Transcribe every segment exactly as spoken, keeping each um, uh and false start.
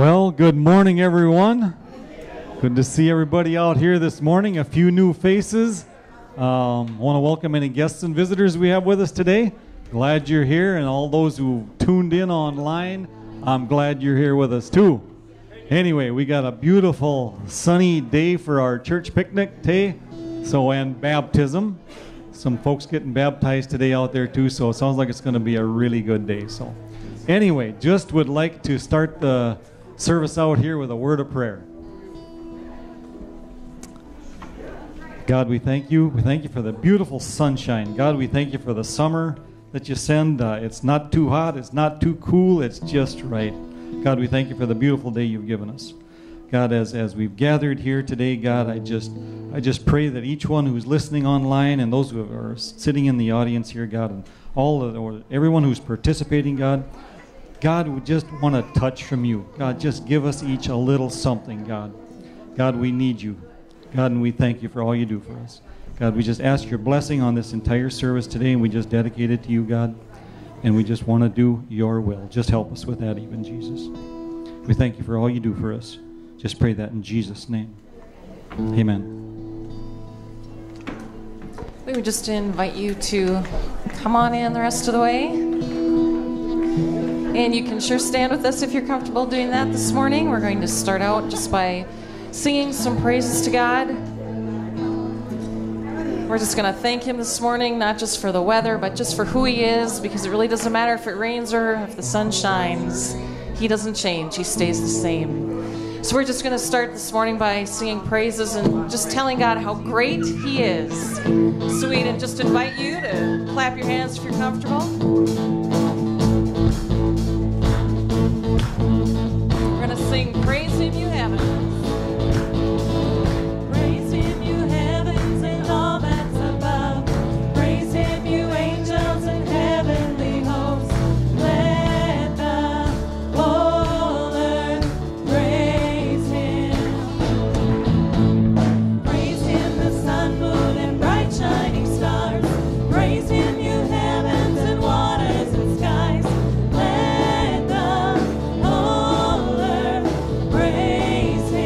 Well, good morning, everyone. Good to see everybody out here this morning. A few new faces. Um, want to welcome any guests and visitors we have with us today. Glad you're here, and all those who tuned in online, I'm glad you're here with us too. Anyway, we got a beautiful sunny day for our church picnic today, so and baptism. Some folks getting baptized today out there too, so it sounds like it's going to be a really good day. So, anyway, just would like to start the service out here with a word of prayer. God, we thank you. We thank you for the beautiful sunshine. God, we thank you for the summer that you send. Uh, it's not too hot. It's not too cool. It's just right. God, we thank you for the beautiful day you've given us. God, as as we've gathered here today, God, I just I just pray that each one who's listening online and those who are sitting in the audience here, God, and all of, or everyone who's participating, God, God, we just want a touch from you. God, just give us each a little something, God. God, we need you. God, and we thank you for all you do for us. God, we just ask your blessing on this entire service today, and we just dedicate it to you, God. And we just want to do your will. Just help us with that even, Jesus. We thank you for all you do for us. Just pray that in Jesus' name. Amen. We would just invite you to come on in the rest of the way. And you can sure stand with us if you're comfortable doing that this morning. We're going to start out just by singing some praises to God. We're just going to thank him this morning, not just for the weather, but just for who he is, because it really doesn't matter if it rains or if the sun shines. He doesn't change. He stays the same. So we're just going to start this morning by singing praises and just telling God how great he is. Sweet, and just invite you to clap your hands if you're comfortable. We're going to sing Praise Him, You Heavens. Praise Him, you heavens, and all that's above. Praise Him, you angels and heavenly hosts. Let the whole earth praise Him. Praise Him, the sun, moon, and bright shining stars. Praise Him, you heavens and waters and skies. Let the whole earth praise Him.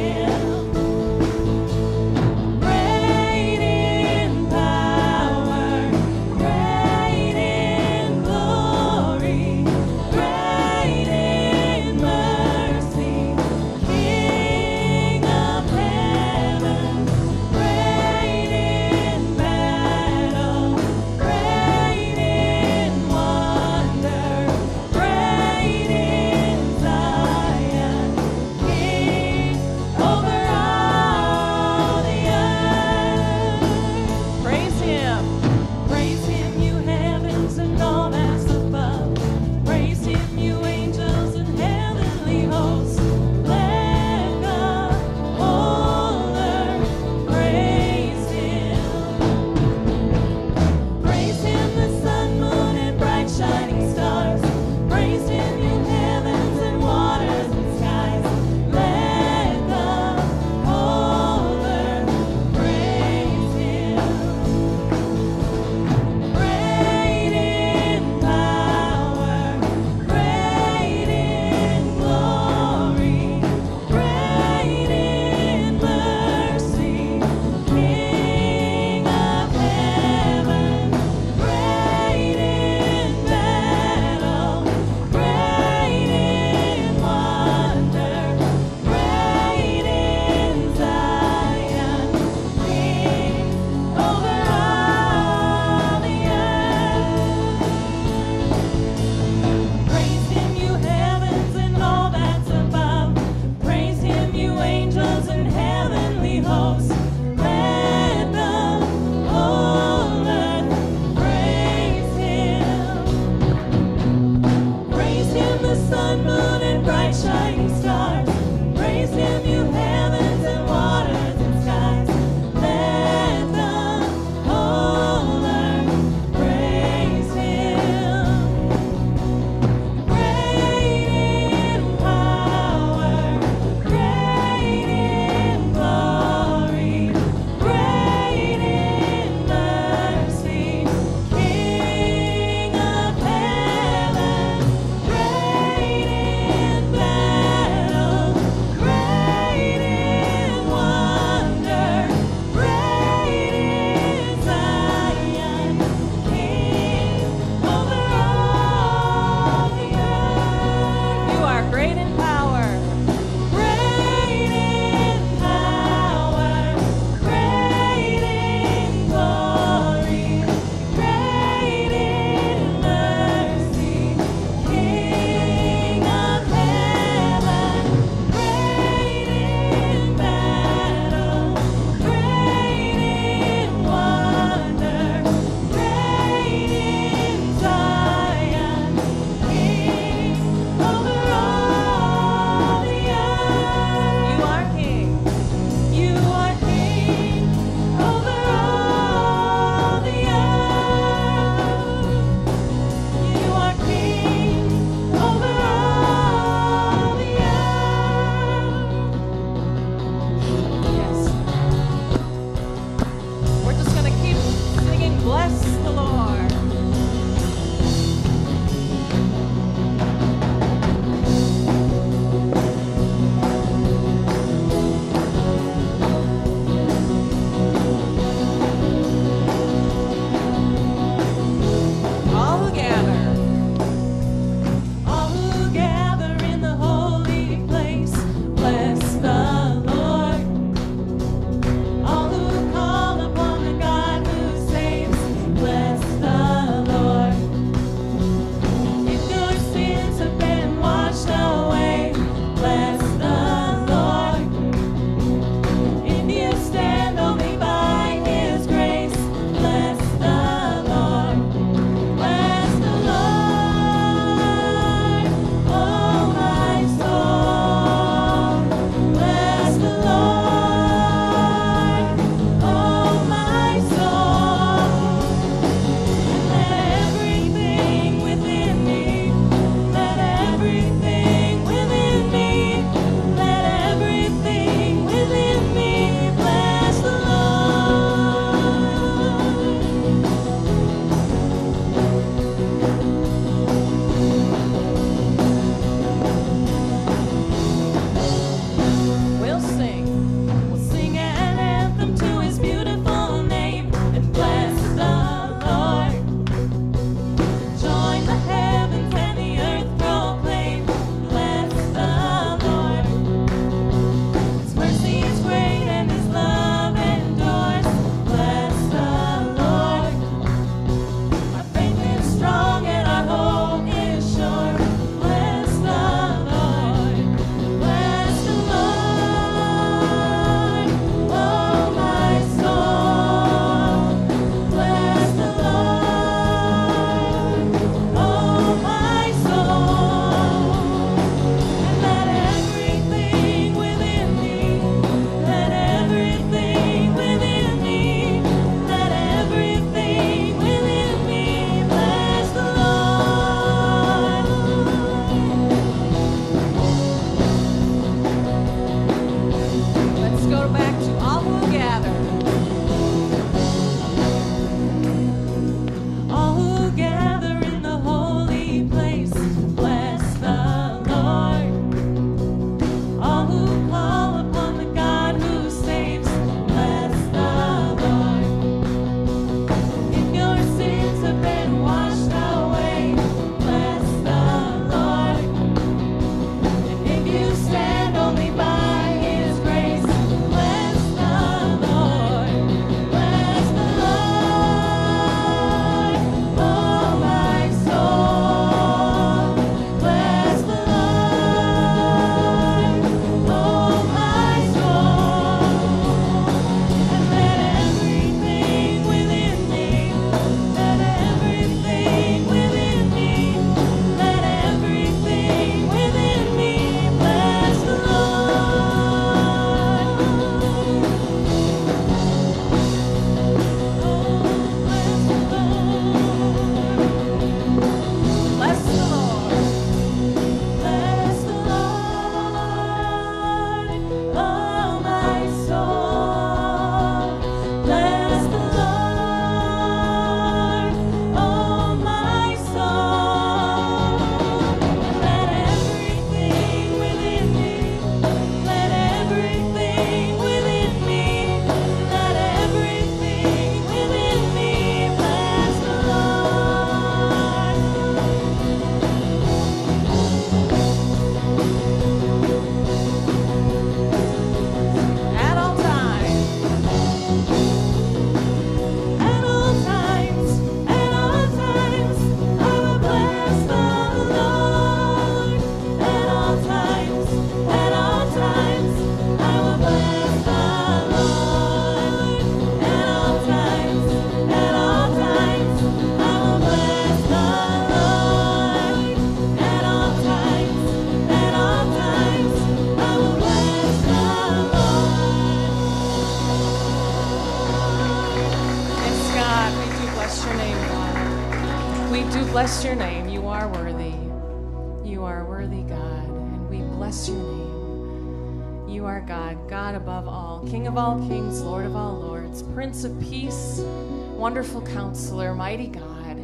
bless your name. You are worthy. You are worthy, God, and we bless your name. You are God, God above all, King of all kings, Lord of all lords, Prince of peace, wonderful counselor, mighty God.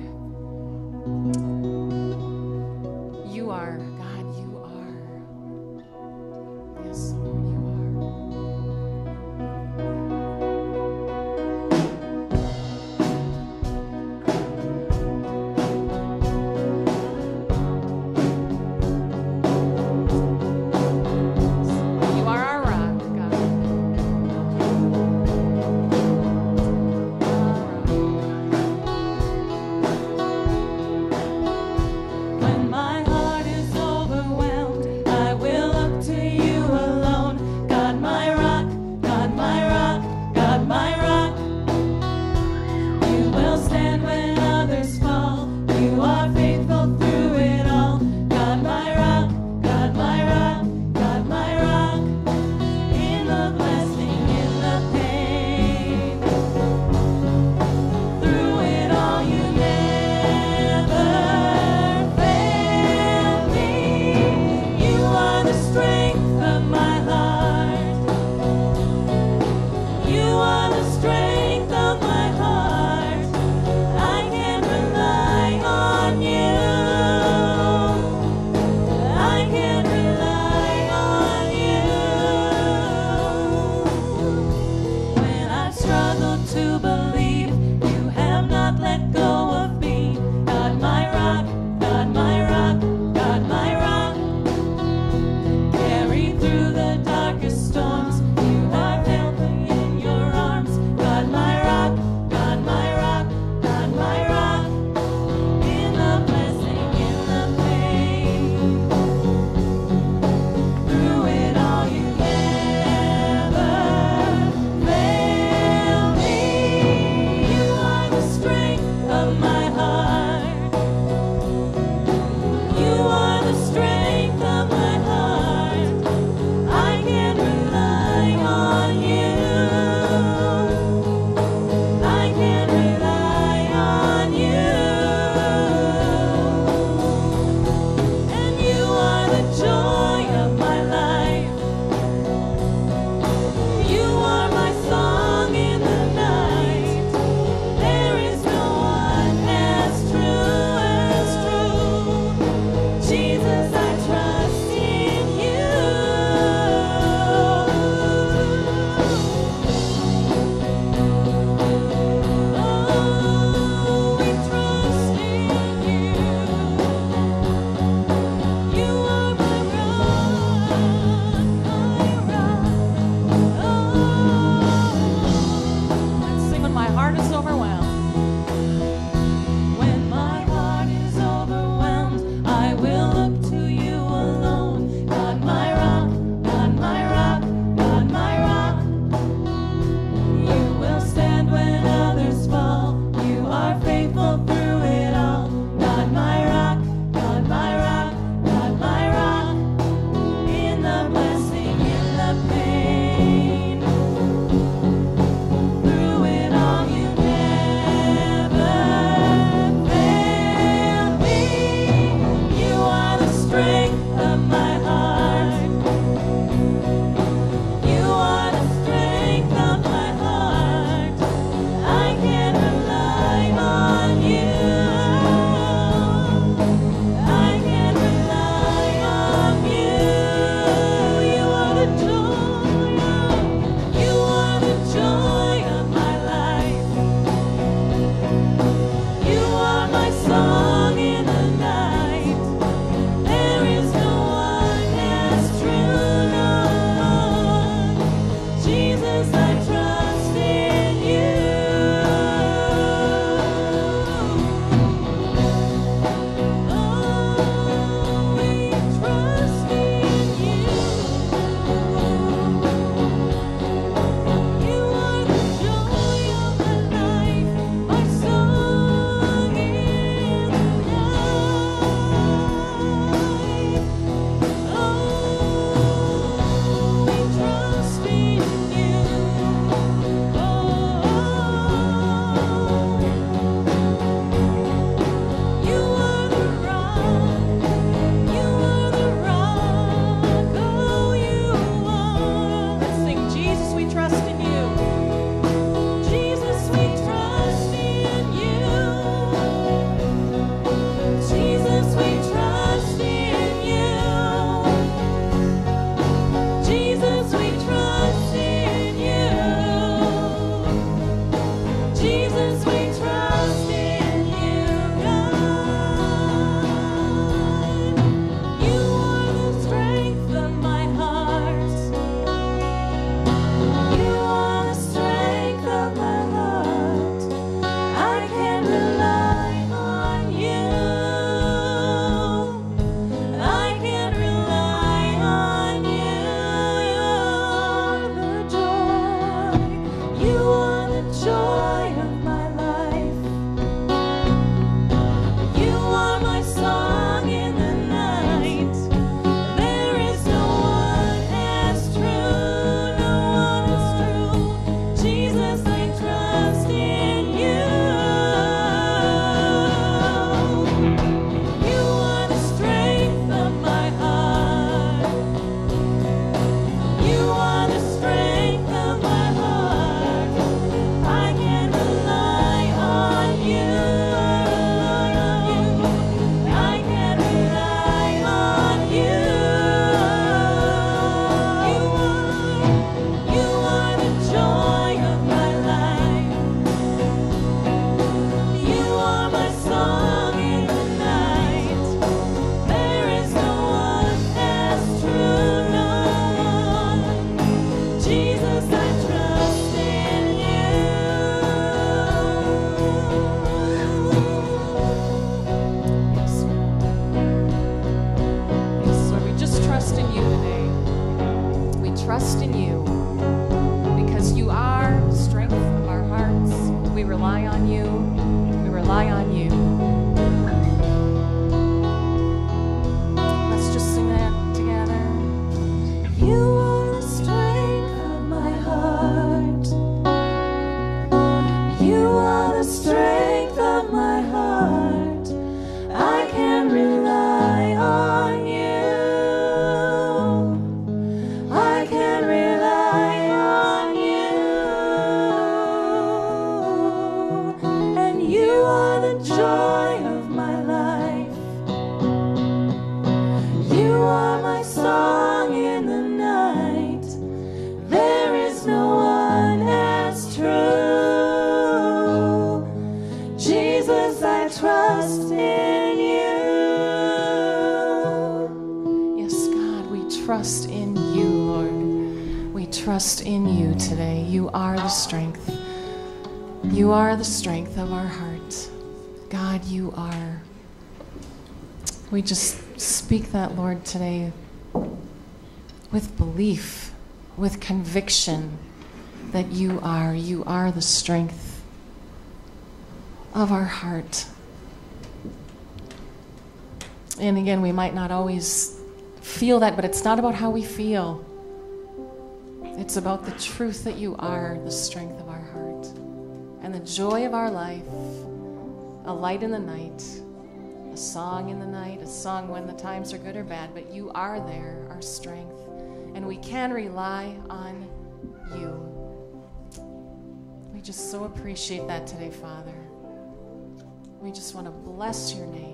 You are God, you are. Yes, Lord, you are. You are our rock, God. Our rock. trust in you because you are the strength of our hearts. We rely on you. We rely on you. Let's just sing that together. You are the strength of my heart. You are the strength of my heart. I can rely on you. I can rely on you. And you are the joy of my life. You are my song in the night. There is no one as true. Jesus, I trust in you. Yes, God, we trust in you, Lord. We trust in you today. You are the strength. You are the strength of our heart. God, you are. We just speak that, Lord, today with belief, with conviction that you are. You are the strength of our heart. And again, we might not always feel that, but it's not about how we feel. It's about the truth that you are the strength of our heart and the joy of our life, a light in the night, a song in the night, a song when the times are good or bad, but you are there, our strength, and we can rely on you. We just so appreciate that today, Father. We just want to bless your name.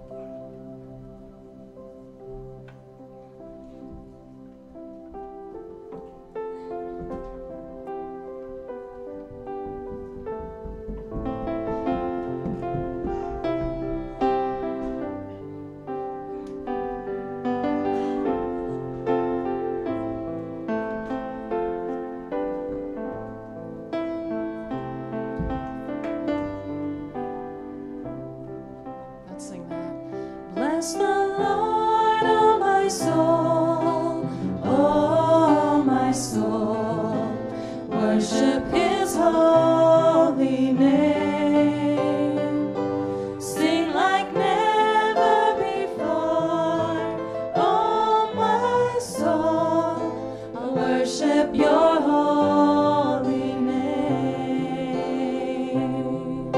Bless the Lord, oh my soul, oh my soul, worship his holy name. Sing like never before, oh my soul, I'll worship your holy name.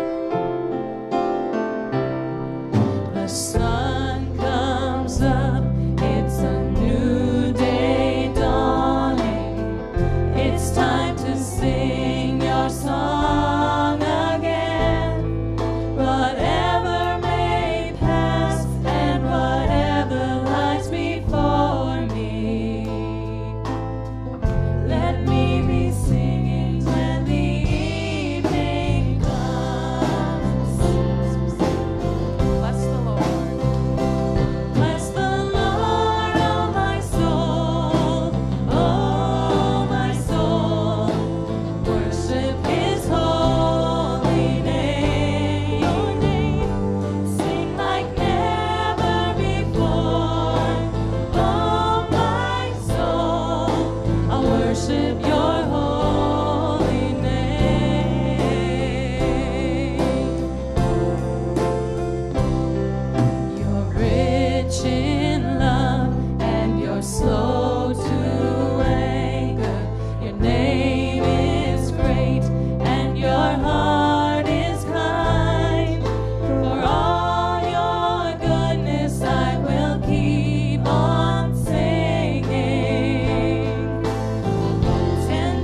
The sun comes up, it's a new day dawning. It's time to sing your song again. Whatever may pass and whatever lies before me, let me be singing when the evening comes. Bless the Lord. Bless the Lord, oh my soul, oh my soul, worship his holy name. Sing like never before, oh my soul, I'll worship your holy name. You're rich in love and you're slow to anger. Your name is great and your heart is kind. For all your goodness I will keep on singing. Ten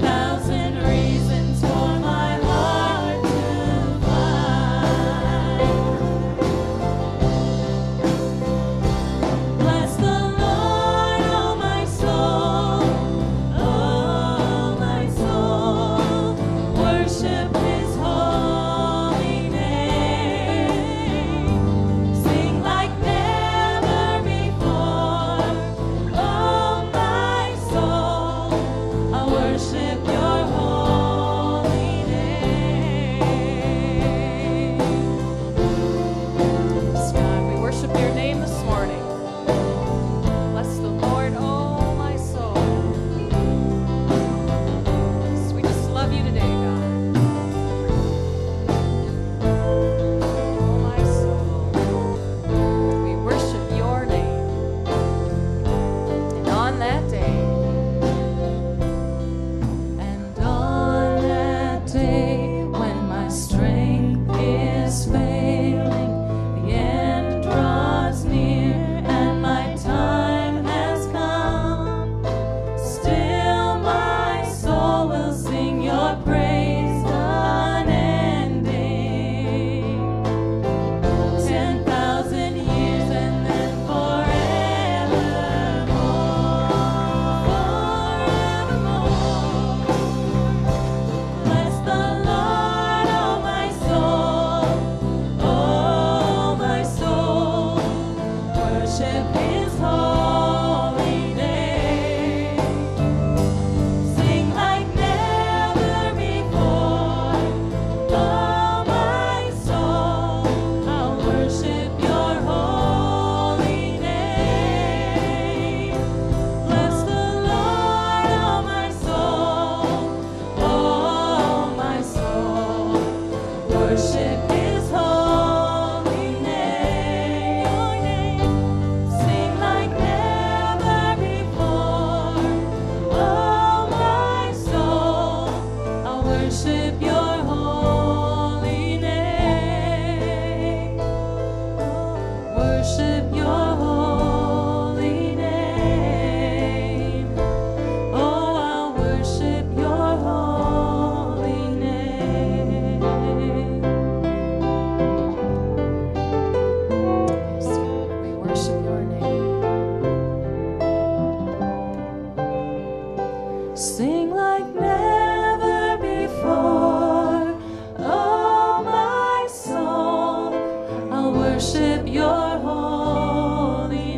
Sing like never before. Oh, my soul, I'll worship your holy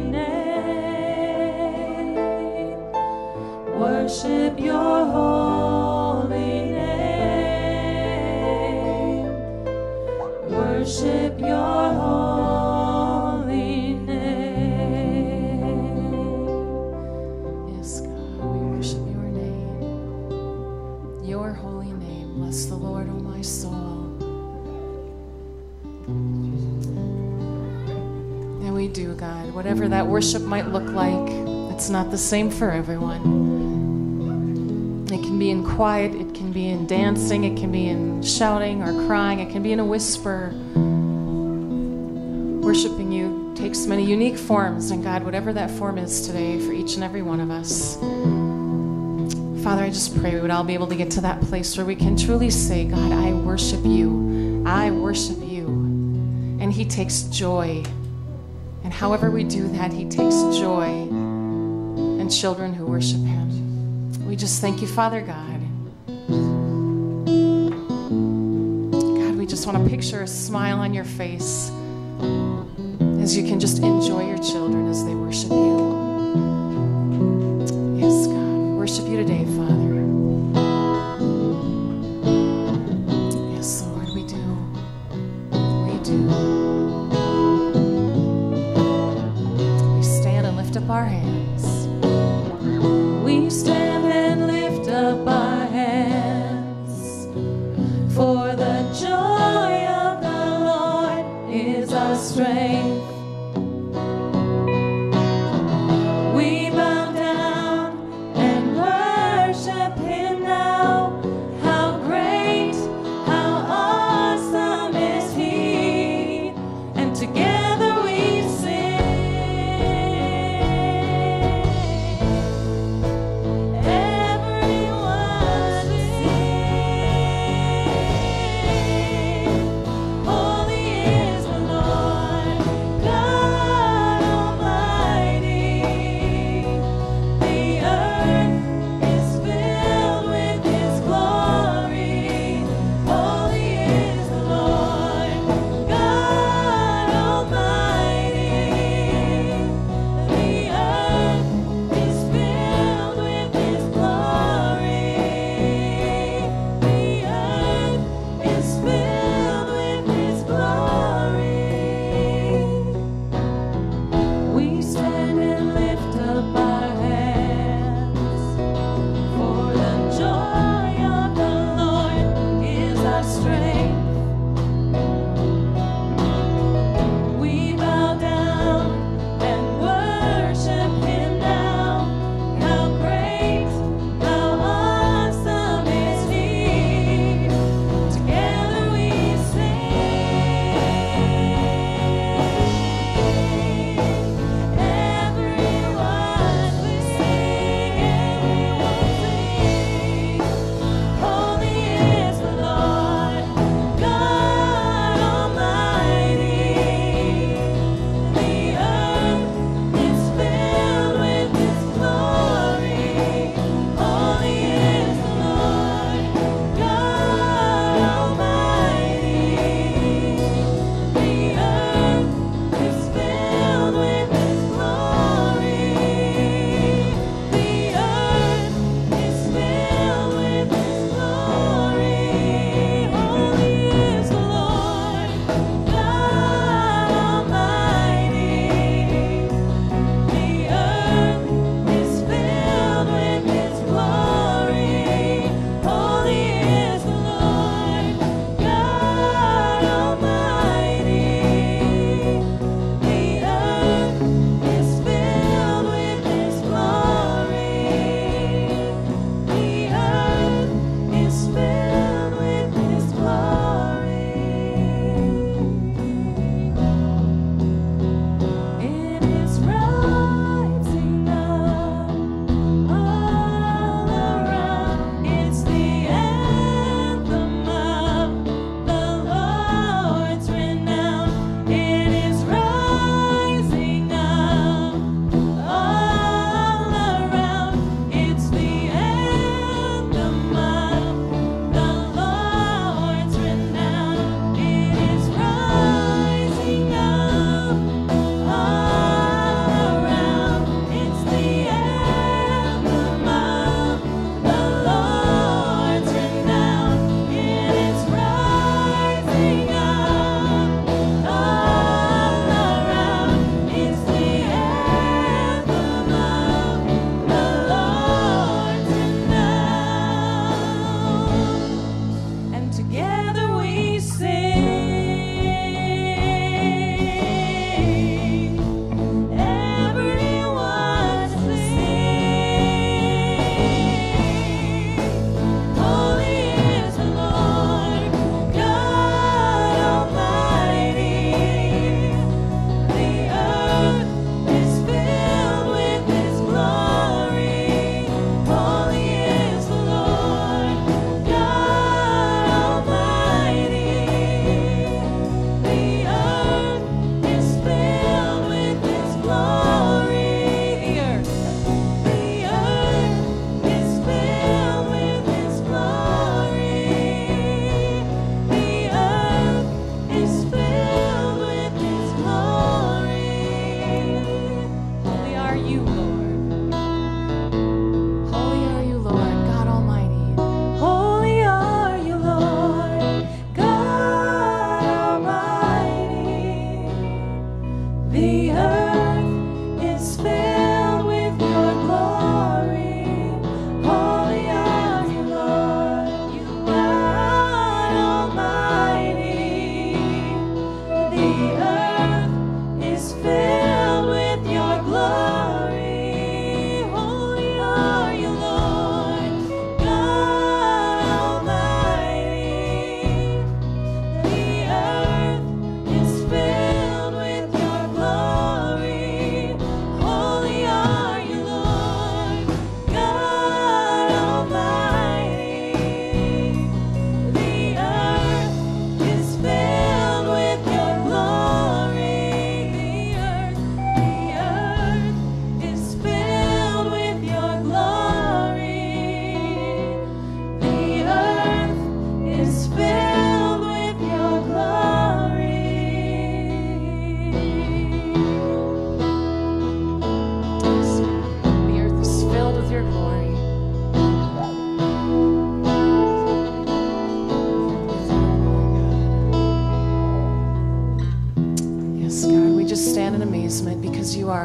name. Worship your holy name. Worship your holy name. Yes, God, we worship your name. Your holy name. Bless the Lord, O my soul. And we do, God, whatever that worship might look like, it's not the same for everyone. It can be in quiet, it can be in dancing, it can be in shouting or crying, it can be in a whisper. Worshiping you takes many unique forms, and God, whatever that form is today for each and every one of us, Father, I just pray we would all be able to get to that place where we can truly say, God, I worship you. I worship you. And he takes joy. And however we do that, he takes joy in children who worship him. We just thank you, Father God. God, we just want to picture a smile on your face as you can just enjoy your children as they worship you. Yes, God, we worship you today, Father. Yes, Lord, we do. We do. We stand and lift up our hands. We stand and lift up our hands, for the joy of the Lord is our strength. We bow down and worship him.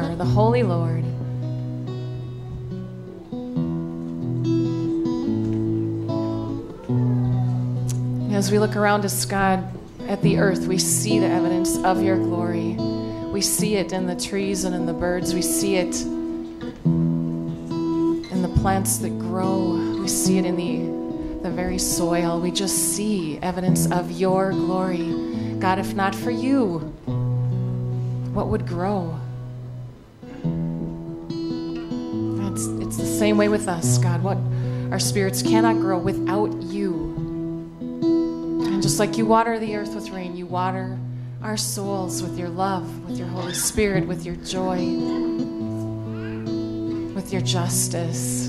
are, the Holy Lord. As we look around us, God, at the earth, we see the evidence of your glory. We see it in the trees and in the birds. We see it in the plants that grow. We see it in the, the very soil. We just see evidence of your glory. God, if not for you, what would grow? It's, it's the same way with us, God. What our spirits cannot grow without you. And just like you water the earth with rain, you water our souls with your love, with your Holy Spirit, with your joy, with your justice.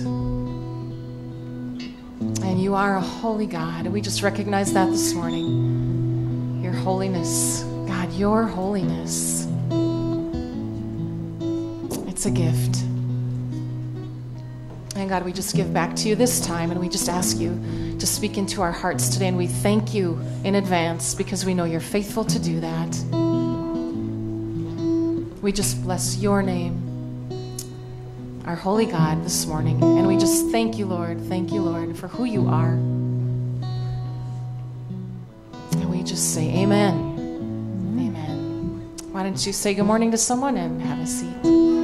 And you are a holy God, and we just recognize that this morning. Your holiness, God, your holiness. It's a gift. And God, we just give back to you this time, and we just ask you to speak into our hearts today, and we thank you in advance because we know you're faithful to do that. We just bless your name, our holy God, this morning, and we just thank you, Lord, thank you, Lord, for who you are. And we just say amen, amen. Why don't you say good morning to someone and have a seat.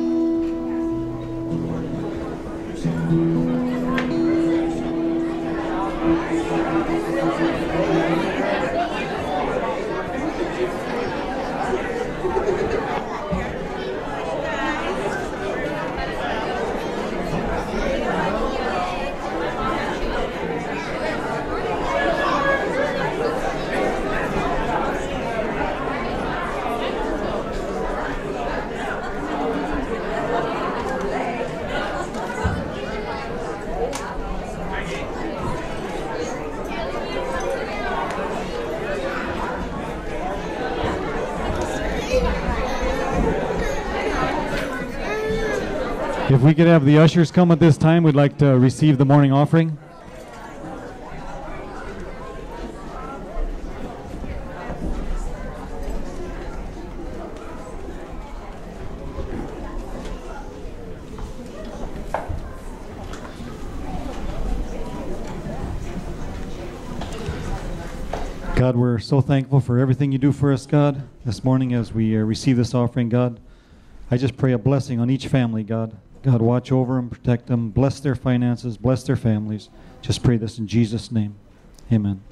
If we could have the ushers come at this time, we'd like to receive the morning offering. God, we're so thankful for everything you do for us, God. This morning as we uh, receive this offering, God, I just pray a blessing on each family, God. God, watch over them, protect them, bless their finances, bless their families. Just pray this in Jesus' name. Amen.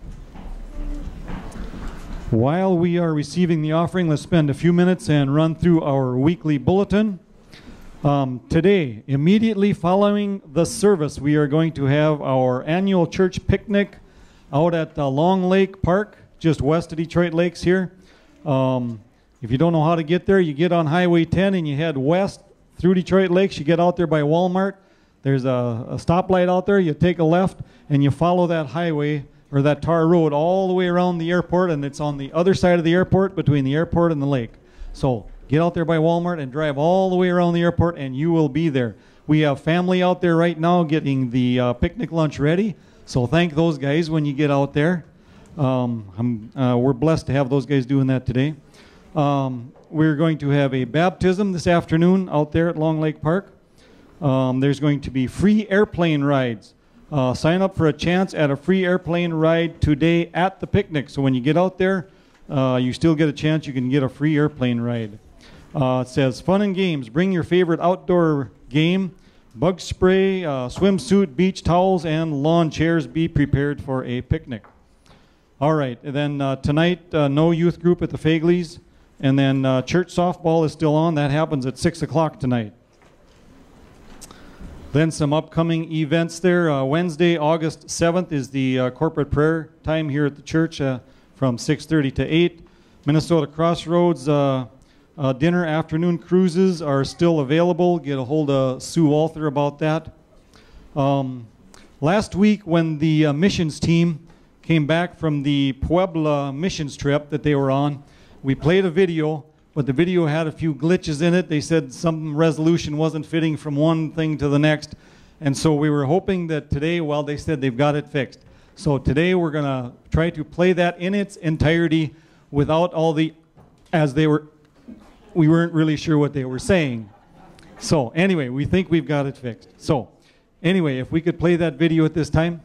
While we are receiving the offering, let's spend a few minutes and run through our weekly bulletin. Um, today, immediately following the service, we are going to have our annual church picnic out at uh, Long Lake Park, just west of Detroit Lakes here. Um, if you don't know how to get there, you get on Highway ten and you head west through Detroit Lakes. You get out there by Walmart. There's a, a stoplight out there. You take a left and you follow that highway or that tar road all the way around the airport, and it's on the other side of the airport between the airport and the lake. So get out there by Walmart and drive all the way around the airport and you will be there. We have family out there right now getting the uh, picnic lunch ready. So thank those guys when you get out there. Um, I'm, uh, we're blessed to have those guys doing that today. Um, we're going to have a baptism this afternoon out there at Long Lake Park. Um, there's going to be free airplane rides. Uh, sign up for a chance at a free airplane ride today at the picnic. So when you get out there, uh, you still get a chance. You can get a free airplane ride. Uh, it says, fun and games. Bring your favorite outdoor game. Bug spray, uh, swimsuit, beach towels, and lawn chairs. Be prepared for a picnic. All right. And then uh, tonight, uh, no youth group at the Fagleys. And then uh, church softball is still on. That happens at six o'clock tonight. Then some upcoming events there. Uh, Wednesday, August seventh is the uh, corporate prayer time here at the church uh, from six thirty to eight. Minnesota Crossroads uh, uh, dinner afternoon cruises are still available. Get a hold of Sue Walther about that. Um, last week when the uh, missions team came back from the Puebla missions trip that they were on, we played a video, but the video had a few glitches in it. They said some resolution wasn't fitting from one thing to the next. And so we were hoping that today, well, they said they've got it fixed. So today we're going to try to play that in its entirety without all the, as they were, we weren't really sure what they were saying. So anyway, we think we've got it fixed. So anyway, if we could play that video at this time.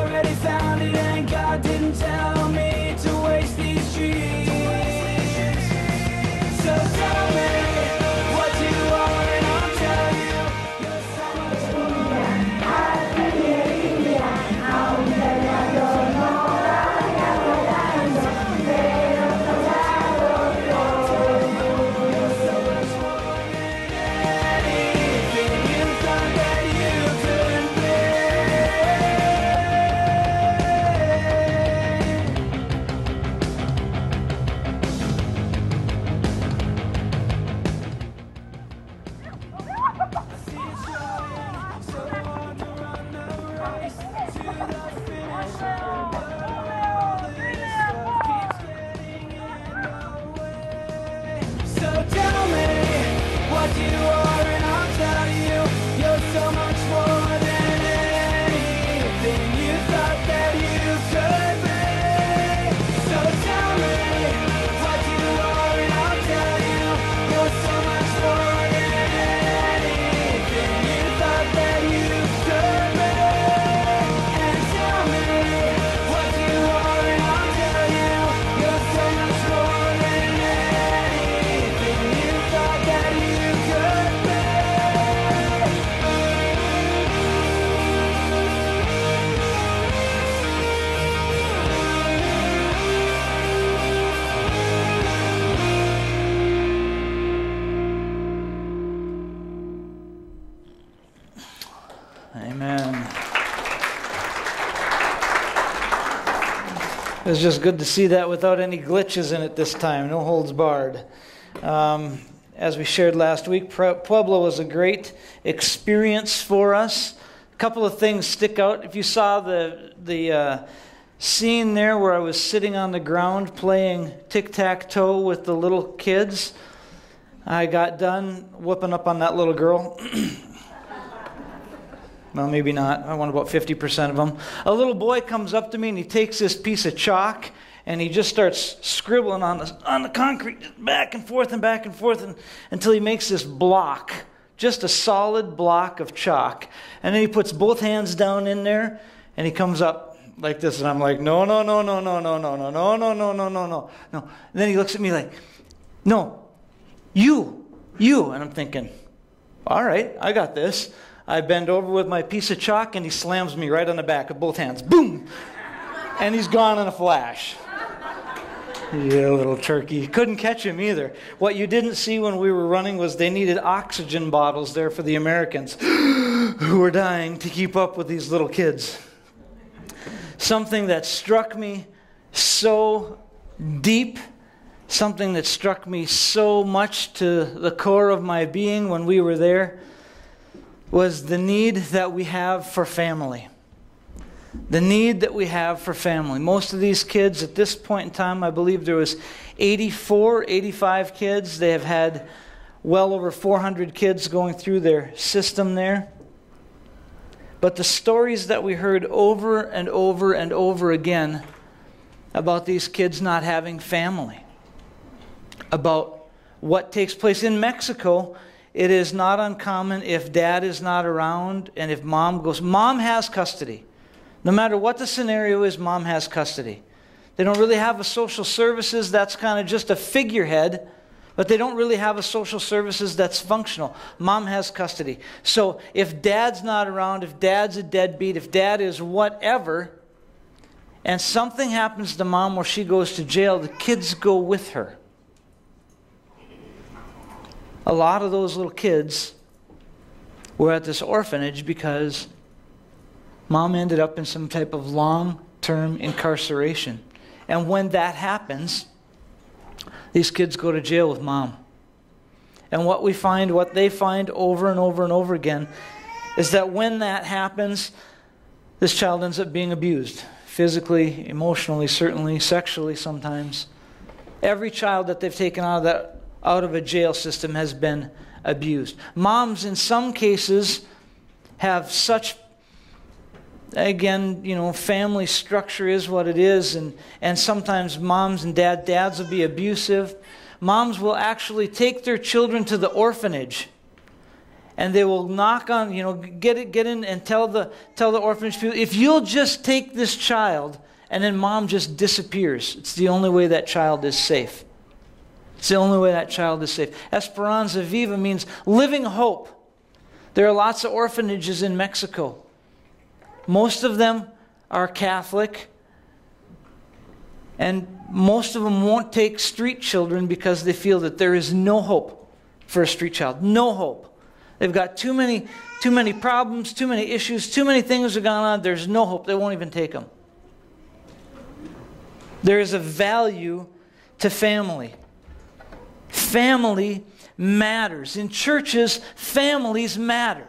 Found it and God didn't tell me to waste these dreams. Amen. It was just good to see that without any glitches in it this time. No holds barred. Um, as we shared last week, Pueblo was a great experience for us. A couple of things stick out. If you saw the the uh, scene there where I was sitting on the ground playing tic-tac-toe with the little kids, I got done whooping up on that little girl. Well, maybe not. I want about fifty percent of them. A little boy comes up to me and he takes this piece of chalk and he just starts scribbling on the, on the concrete, just back and forth and back and forth and, until he makes this block, just a solid block of chalk. And then he puts both hands down in there and he comes up like this. And I'm like, no, no, no, no, no, no, no, no, no, no, no, no, no, no, no. And then he looks at me like, no, you, you. And I'm thinking, all right, I got this. I bend over with my piece of chalk and he slams me right on the back with both hands. Boom! And he's gone in a flash. Yeah, little turkey. Couldn't catch him either. What you didn't see when we were running was they needed oxygen bottles there for the Americans who were dying to keep up with these little kids. Something that struck me so deep, something that struck me so much to the core of my being when we were there, was the need that we have for family. The need that we have for family. Most of these kids at this point in time, I believe there was eighty-four, eighty-five kids. They have had well over four hundred kids going through their system there. But the stories that we heard over and over and over again about these kids not having family, about what takes place in Mexico. It is not uncommon if dad is not around and if mom goes, mom has custody. No matter what the scenario is, mom has custody. They don't really have a social services that's kind of just a figurehead, but they don't really have a social services that's functional. Mom has custody. So if dad's not around, if dad's a deadbeat, if dad is whatever, and something happens to mom where she goes to jail, the kids go with her. A lot of those little kids were at this orphanage because mom ended up in some type of long-term incarceration. And when that happens, these kids go to jail with mom. And what we find, what they find over and over and over again, is that when that happens, this child ends up being abused. Physically, emotionally, certainly, sexually sometimes. Every child that they've taken out of that out of a jail system has been abused. Moms, in some cases, have such, again, you know, family structure is what it is, and, and sometimes moms and dad, dads will be abusive. Moms will actually take their children to the orphanage, and they will knock on, you know, get it, get in and tell the tell the orphanage people, if you'll just take this child, and then mom just disappears. It's the only way that child is safe. It's the only way that child is safe. Esperanza Viva means living hope. There are lots of orphanages in Mexico. Most of them are Catholic. And most of them won't take street children because they feel that there is no hope for a street child. No hope. They've got too many, too many problems, too many issues, too many things are going on. There's no hope. They won't even take them. There is a value to family. Family matters. In churches, families matter.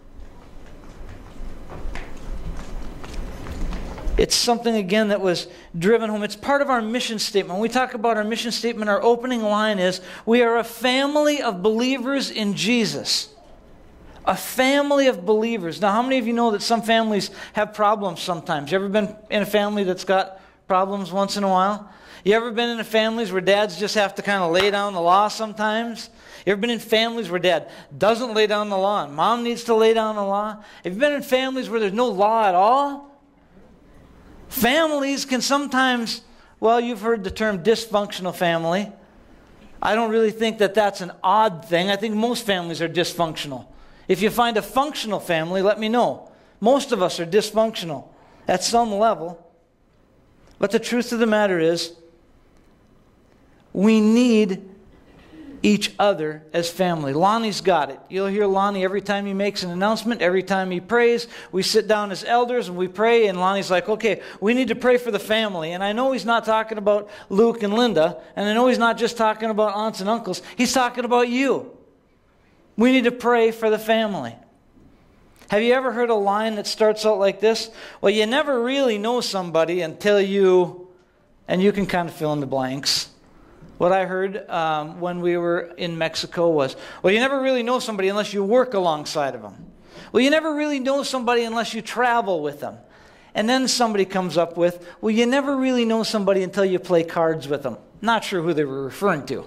It's something, again, that was driven home. It's part of our mission statement. When we talk about our mission statement, our opening line is, we are a family of believers in Jesus. A family of believers. Now, how many of you know that some families have problems sometimes? You ever been in a family that's got problems once in a while? You ever been in families where dads just have to kind of lay down the law sometimes? You ever been in families where dad doesn't lay down the law and mom needs to lay down the law? Have you been in families where there's no law at all? Families can sometimes, well, you've heard the term dysfunctional family. I don't really think that that's an odd thing. I think most families are dysfunctional. If you find a functional family, let me know. Most of us are dysfunctional at some level. But the truth of the matter is, we need each other as family. Lonnie's got it. You'll hear Lonnie every time he makes an announcement, every time he prays. We sit down as elders and we pray, and Lonnie's like, okay, we need to pray for the family. And I know he's not talking about Luke and Linda, and I know he's not just talking about aunts and uncles. He's talking about you. We need to pray for the family. Have you ever heard a line that starts out like this? Well, you never really know somebody until you, and you can kind of fill in the blanks. What I heard um, when we were in Mexico was, well, you never really know somebody unless you work alongside of them. Well, you never really know somebody unless you travel with them. And then somebody comes up with, well, you never really know somebody until you play cards with them. Not sure who they were referring to.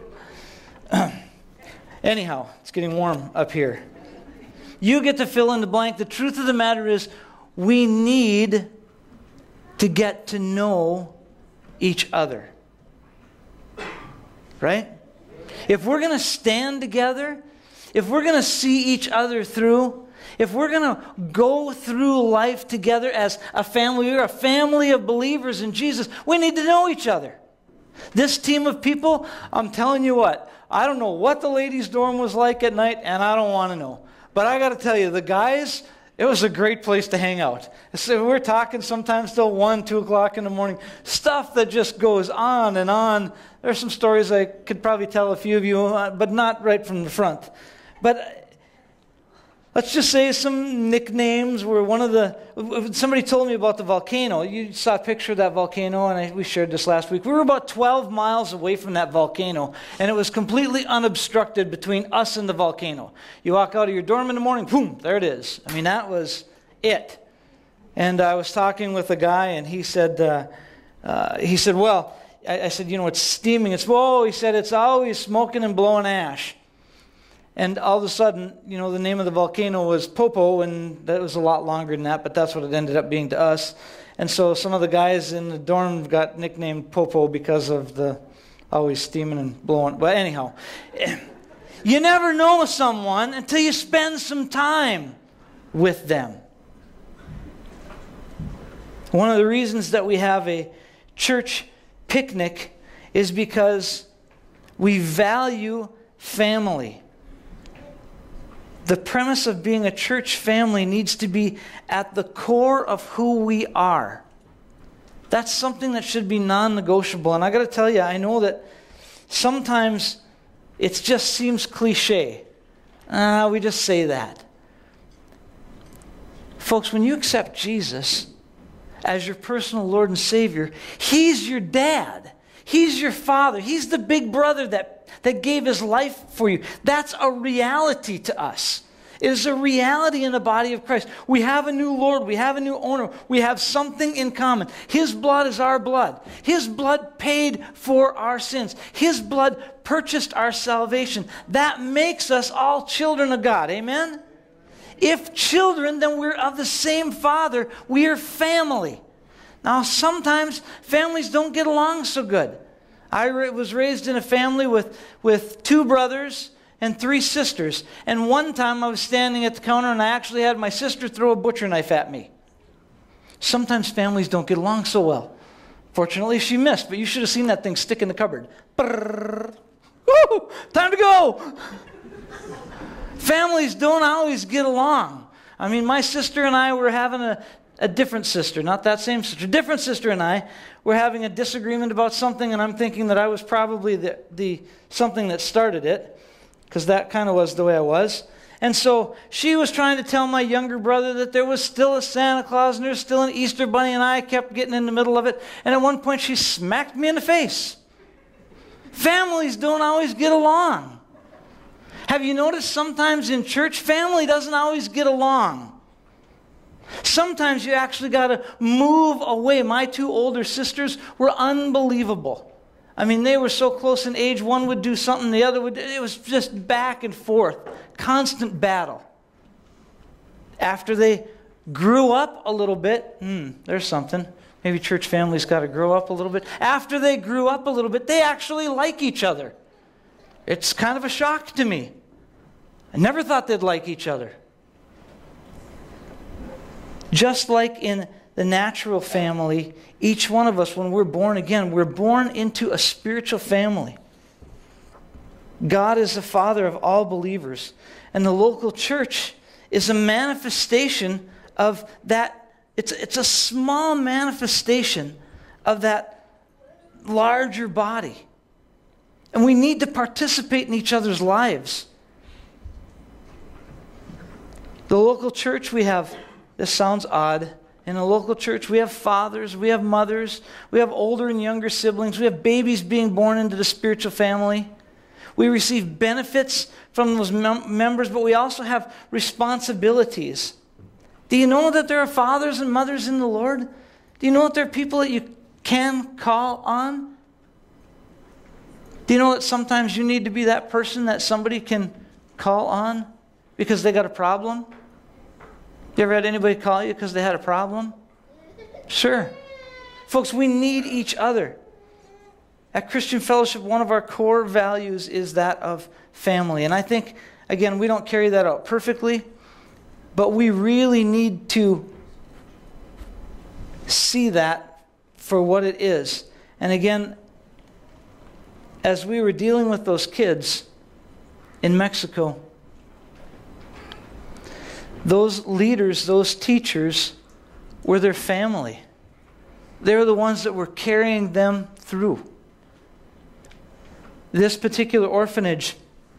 Anyhow, it's getting warm up here. You get to fill in the blank. The truth of the matter is, we need to get to know each other. Right? If we're going to stand together, if we're going to see each other through, if we're going to go through life together as a family, we're a family of believers in Jesus, we need to know each other. This team of people, I'm telling you what, I don't know what the ladies' dorm was like at night, and I don't want to know. But I got to tell you, the guys, it was a great place to hang out. So we're talking sometimes till one, two o'clock in the morning. Stuff that just goes on and on. There's some stories I could probably tell a few of you, uh, but not right from the front. But let's just say some nicknames were one of the... Somebody told me about the volcano. You saw a picture of that volcano, and I, we shared this last week. We were about twelve miles away from that volcano, and it was completely unobstructed between us and the volcano. You walk out of your dorm in the morning, boom, there it is. I mean, that was it. And I was talking with a guy, and he said, uh, uh, he said, well... I said, you know, it's steaming. It's, whoa, he said, it's always smoking and blowing ash. And all of a sudden, you know, the name of the volcano was Popo, and that was a lot longer than that, but that's what it ended up being to us. And so some of the guys in the dorm got nicknamed Popo because of the always steaming and blowing. But anyhow, you never know someone until you spend some time with them. One of the reasons that we have a church picnic is because we value family. The premise of being a church family needs to be at the core of who we are. That's something that should be non-negotiable. And I got to tell you, I know that sometimes it just seems cliche. Ah, we just say that. Folks, when you accept Jesus as your personal Lord and Savior, He's your dad. He's your father. He's the big brother that, that gave His life for you. That's a reality to us. It is a reality in the body of Christ. We have a new Lord. We have a new owner. We have something in common. His blood is our blood. His blood paid for our sins. His blood purchased our salvation. That makes us all children of God. Amen? If children, then we're of the same Father. We are family. Now, sometimes families don't get along so good. I was raised in a family with, with two brothers and three sisters. And one time I was standing at the counter and I actually had my sister throw a butcher knife at me. Sometimes families don't get along so well. Fortunately, she missed, but you should have seen that thing stick in the cupboard. Brrr. Woo! Time to go! Families don't always get along. I mean, my sister and I were having a, a different sister, not that same sister, different sister and I were having a disagreement about something, and I'm thinking that I was probably the, the something that started it, because that kind of was the way I was. And so she was trying to tell my younger brother that there was still a Santa Claus and there was still an Easter Bunny, and I kept getting in the middle of it. And at one point she smacked me in the face. Families don't always get along. Have you noticed sometimes in church, family doesn't always get along? Sometimes you actually got to move away. My two older sisters were unbelievable. I mean, they were so close in age. One would do something, the other would. It was just back and forth. Constant battle. After they grew up a little bit, hmm, there's something. Maybe church families got to grow up a little bit. After they grew up a little bit, they actually like each other. It's kind of a shock to me. I never thought they'd like each other. Just like in the natural family, each one of us, when we're born again, we're born into a spiritual family. God is the Father of all believers. And the local church is a manifestation of that. It's, it's a small manifestation of that larger body. And we need to participate in each other's lives. The local church, we have, this sounds odd, in a local church we have fathers, we have mothers, we have older and younger siblings, we have babies being born into the spiritual family. We receive benefits from those mem- members, but we also have responsibilities. Do you know that there are fathers and mothers in the Lord? Do you know that there are people that you can call on? Do you know that sometimes you need to be that person that somebody can call on because they got a problem? You ever had anybody call you because they had a problem? Sure. Folks, we need each other. At Christian Fellowship, one of our core values is that of family. And I think, again, we don't carry that out perfectly, but we really need to see that for what it is. And again, as we were dealing with those kids in Mexico, those leaders, those teachers, were their family. They were the ones that were carrying them through. This particular orphanage,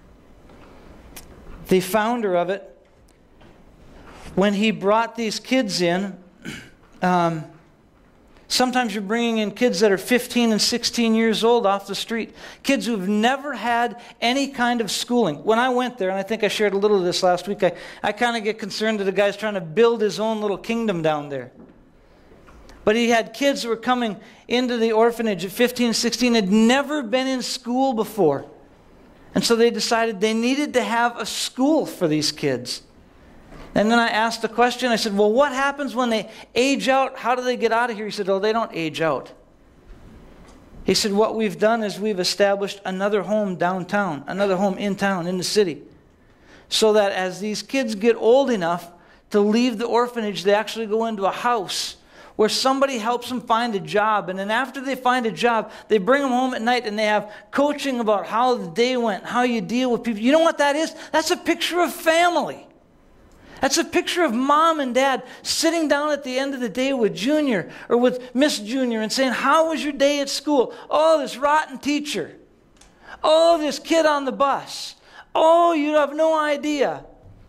the founder of it, when he brought these kids in, um, sometimes you're bringing in kids that are fifteen and sixteen years old off the street. Kids who've never had any kind of schooling. When I went there, and I think I shared a little of this last week, I, I kind of get concerned that the guy's trying to build his own little kingdom down there. But he had kids who were coming into the orphanage at fifteen and sixteen, had never been in school before. And so they decided they needed to have a school for these kids. And then I asked the question, I said, well, what happens when they age out? How do they get out of here? He said, oh, they don't age out. He said, what we've done is we've established another home downtown, another home in town, in the city. So that as these kids get old enough to leave the orphanage, they actually go into a house where somebody helps them find a job. And then after they find a job, they bring them home at night and they have coaching about how the day went, how you deal with people. You know what that is? That's a picture of family. That's a picture of mom and dad sitting down at the end of the day with Junior or with Miss Junior and saying, how was your day at school? Oh, this rotten teacher. Oh, this kid on the bus. Oh, you have no idea.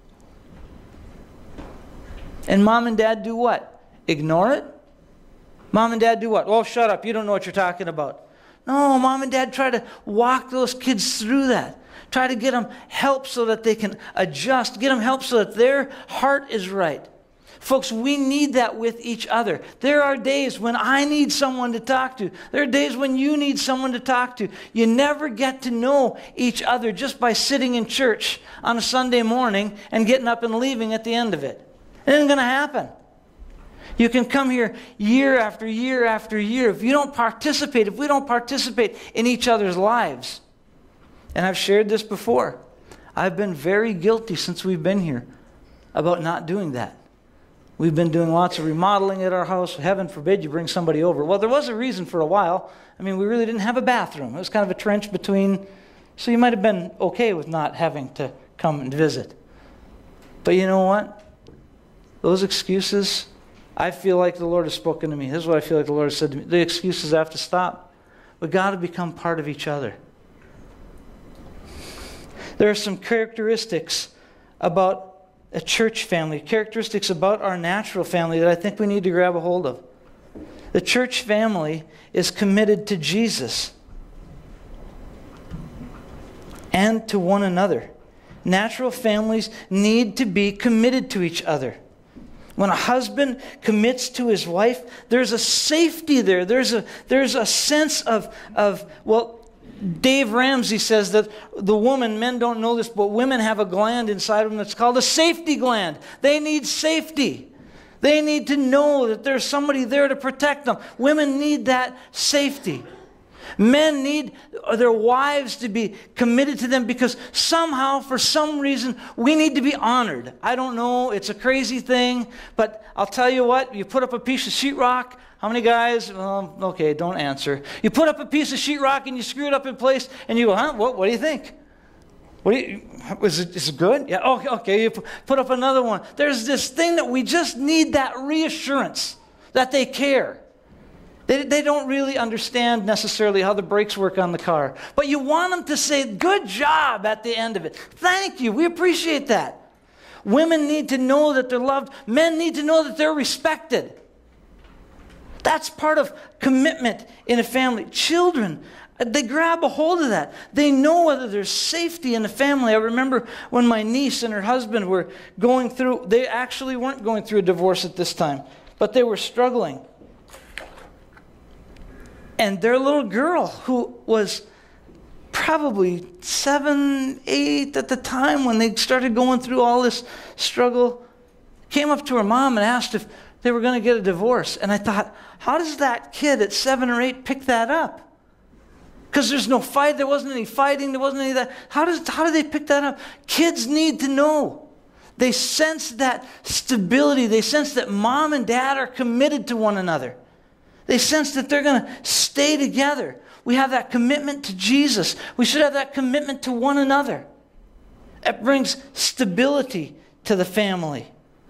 And mom and dad do what? Ignore it? Mom and dad do what? Oh, shut up. You don't know what you're talking about. No, mom and dad try to walk those kids through that. Try to get them help so that they can adjust. Get them help so that their heart is right. Folks, we need that with each other. There are days when I need someone to talk to. There are days when you need someone to talk to. You never get to know each other just by sitting in church on a Sunday morning and getting up and leaving at the end of it. It isn't going to happen. You can come here year after year after year. If you don't participate, if we don't participate in each other's lives, and I've shared this before, I've been very guilty since we've been here about not doing that. We've been doing lots of remodeling at our house. Heaven forbid you bring somebody over. Well, there was a reason for a while. I mean, we really didn't have a bathroom. It was kind of a trench between, so you might have been okay with not having to come and visit. But you know what? Those excuses, I feel like the Lord has spoken to me. This is what I feel like the Lord has said to me. The excuses have to stop. We've got to become part of each other. There are some characteristics about a church family, characteristics about our natural family that I think we need to grab a hold of. The church family is committed to Jesus and to one another. Natural families need to be committed to each other. When a husband commits to his wife, there's a safety there. There's a, there's a sense of, of, well, Dave Ramsey says that the woman, men don't know this, but women have a gland inside of them that's called a safety gland. They need safety. They need to know that there's somebody there to protect them. Women need that safety. Men need their wives to be committed to them because somehow, for some reason, we need to be honored. I don't know. It's a crazy thing. But I'll tell you what. You put up a piece of sheetrock. How many guys? Well, okay, don't answer. You put up a piece of sheetrock and you screw it up in place and you go, huh? What, what do you think? What do you, is it, is it good? Yeah, okay, okay, you put up another one. There's this thing that we just need that reassurance that they care. They, they don't really understand necessarily how the brakes work on the car. But you want them to say, good job at the end of it. Thank you, we appreciate that. Women need to know that they're loved. Men need to know that they're respected. That's part of commitment in a family. Children, they grab a hold of that. They know whether there's safety in the family. I remember when my niece and her husband were going through, they actually weren't going through a divorce at this time, but they were struggling. And their little girl, who was probably seven, eight at the time when they started going through all this struggle, came up to her mom and asked if they were going to get a divorce. And I thought, how does that kid at seven or eight pick that up? Because there's no fight, there wasn't any fighting, there wasn't any of that. How does how do they pick that up? Kids need to know. They sense that stability. They sense that mom and dad are committed to one another. They sense that they're going to stay together. We have that commitment to Jesus. We should have that commitment to one another. It brings stability to the family.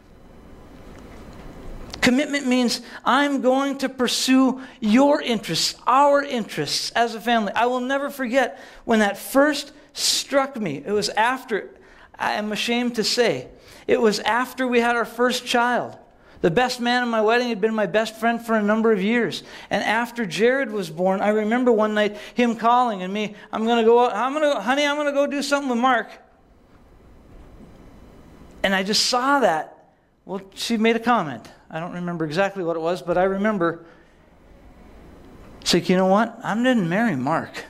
Commitment means I'm going to pursue your interests, our interests as a family. I will never forget when that first struck me. It was after, I am ashamed to say, it was after we had our first child. The best man at my wedding had been my best friend for a number of years. And after Jared was born, I remember one night him calling and me, I'm going to go, I'm going to, honey, I'm going to go do something with Mark. And I just saw that. Well, she made a comment. I don't remember exactly what it was, but I remember, it's like, you know what? I didn't marry Mark.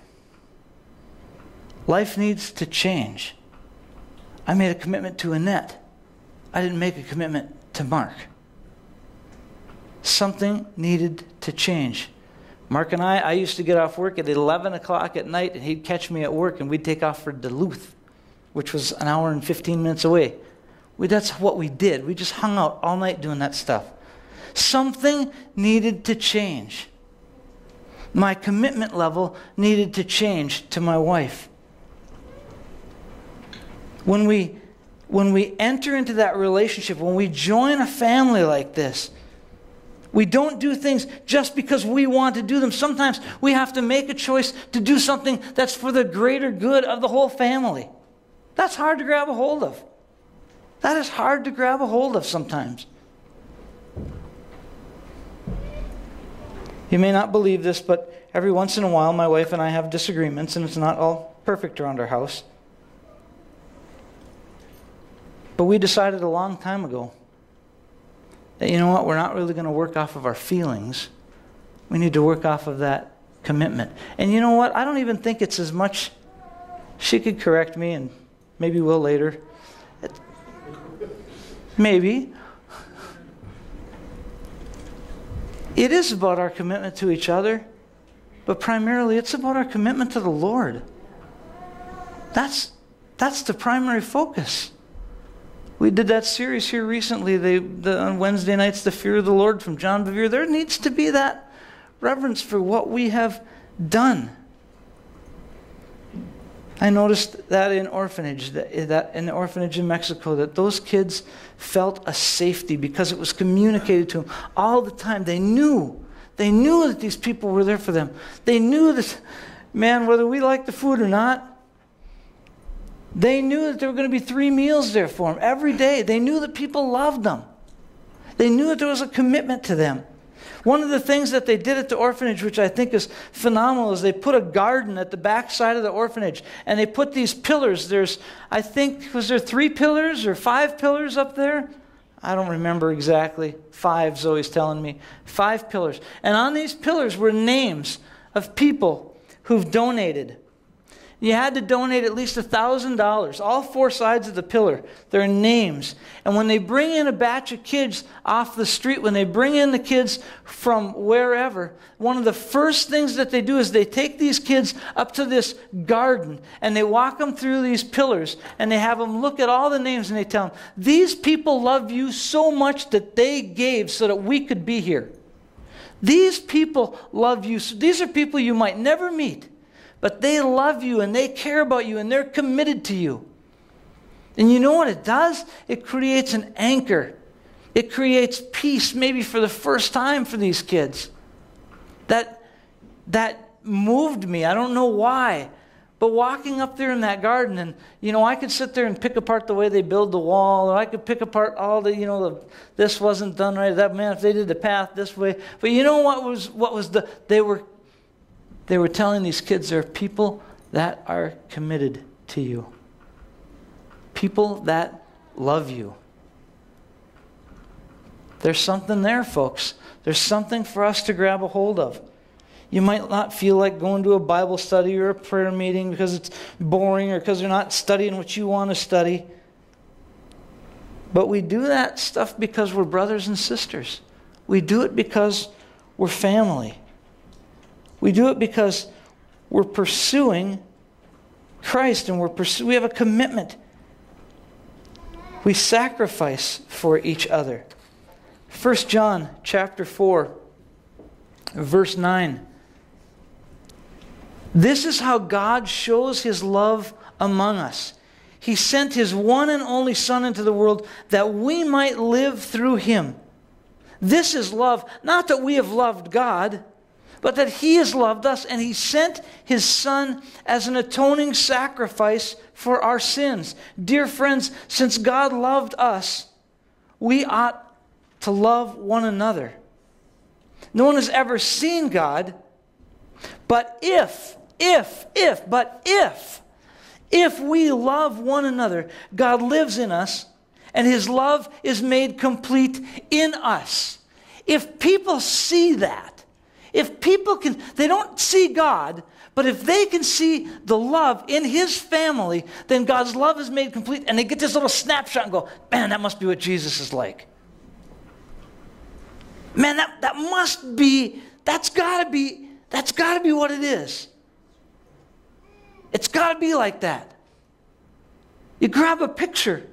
Life needs to change. I made a commitment to Annette. I didn't make a commitment to Mark. Something needed to change. Mark and I, I used to get off work at eleven o'clock at night, and he'd catch me at work, and we'd take off for Duluth, which was an hour and fifteen minutes away. We, that's what we did. We just hung out all night doing that stuff. Something needed to change. My commitment level needed to change to my wife. When we, when we enter into that relationship, when we join a family like this, we don't do things just because we want to do them. Sometimes we have to make a choice to do something that's for the greater good of the whole family. That's hard to grab a hold of. That is hard to grab a hold of sometimes. You may not believe this, but every once in a while my wife and I have disagreements, and it's not all perfect around our house. But we decided a long time ago that, you know what, we're not really going to work off of our feelings. We need to work off of that commitment. And you know what, I don't even think it's as much, she could correct me, and maybe will later. It, maybe. It is about our commitment to each other, but primarily it's about our commitment to the Lord. That's, that's the primary focus. We did that series here recently, they, the, on Wednesday nights, The Fear of the Lord from John Bevere. There needs to be that reverence for what we have done. I noticed that in orphanage, that, that in the orphanage in Mexico, that those kids felt a safety because it was communicated to them all the time. They knew, they knew that these people were there for them. They knew that, man, whether we liked the food or not, they knew that there were going to be three meals there for them every day. They knew that people loved them. They knew that there was a commitment to them. One of the things that they did at the orphanage, which I think is phenomenal, is they put a garden at the back side of the orphanage, and they put these pillars. There's, I think, was there three pillars or five pillars up there? I don't remember exactly. Five, Zoe's telling me. Five pillars. And on these pillars were names of people who've donated. You had to donate at least one thousand dollars. All four sides of the pillar, there are names. And when they bring in a batch of kids off the street, when they bring in the kids from wherever, one of the first things that they do is they take these kids up to this garden and they walk them through these pillars and they have them look at all the names and they tell them, these people love you so much that they gave so that we could be here. These people love you. These are people you might never meet. but they love you and they care about you and they're committed to you. And you know what it does? It creates an anchor. It creates peace, maybe for the first time for these kids. That, that moved me. I don't know why. But walking up there in that garden, and, you know, I could sit there and pick apart the way they build the wall, or I could pick apart all the, you know, the, this wasn't done right. That, man, if they did the path this way. But you know what was, what was the, they were, they were telling these kids, there are people that are committed to you. People that love you. There's something there, folks. There's something for us to grab a hold of. You might not feel like going to a Bible study or a prayer meeting because it's boring or because they're not studying what you want to study. But we do that stuff because we're brothers and sisters. We do it because we're family. We do it because we're pursuing Christ and we're pursu- we have a commitment. We sacrifice for each other. First John chapter four, verse nine. This is how God shows His love among us. He sent His one and only Son into the world that we might live through Him. This is love, not that we have loved God, but that He has loved us, and He sent His Son as an atoning sacrifice for our sins. Dear friends, since God loved us, we ought to love one another. No one has ever seen God, but if, if, if, but if, if we love one another, God lives in us, and His love is made complete in us. If people see that, if people can, they don't see God, but if they can see the love in His family, then God's love is made complete, and they get this little snapshot and go, man, that must be what Jesus is like. Man, that, that must be, that's gotta be, that's gotta be what it is. It's gotta be like that. You grab a picture.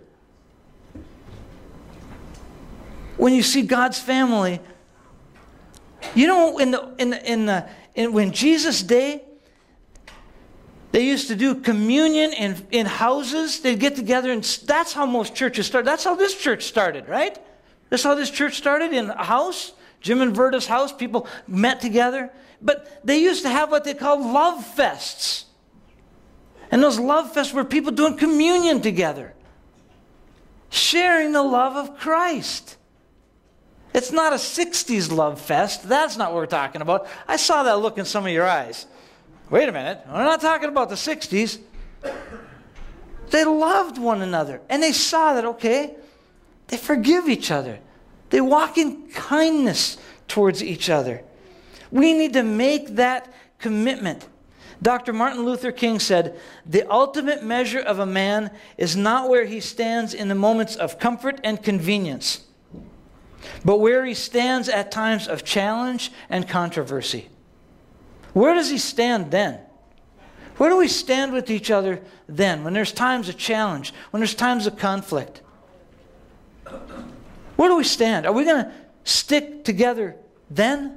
When you see God's family, you know, in the in the in the in, when Jesus' day, they used to do communion in in houses. They'd get together, and that's how most churches started. That's how this church started, right? That's how this church started, in a house. Jim and Verda's house. People met together, but they used to have what they called love fests, and those love fests were people doing communion together, sharing the love of Christ. It's not a sixties love fest. That's not what we're talking about. I saw that look in some of your eyes. Wait a minute. We're not talking about the sixties. They loved one another. And they saw that, okay, they forgive each other. They walk in kindness towards each other. We need to make that commitment. Doctor Martin Luther King said, the ultimate measure of a man is not where he stands in the moments of comfort and convenience, but where he stands at times of challenge and controversy. Where does he stand then? Where do we stand with each other then, when there's times of challenge, when there's times of conflict? Where do we stand? Are we going to stick together then?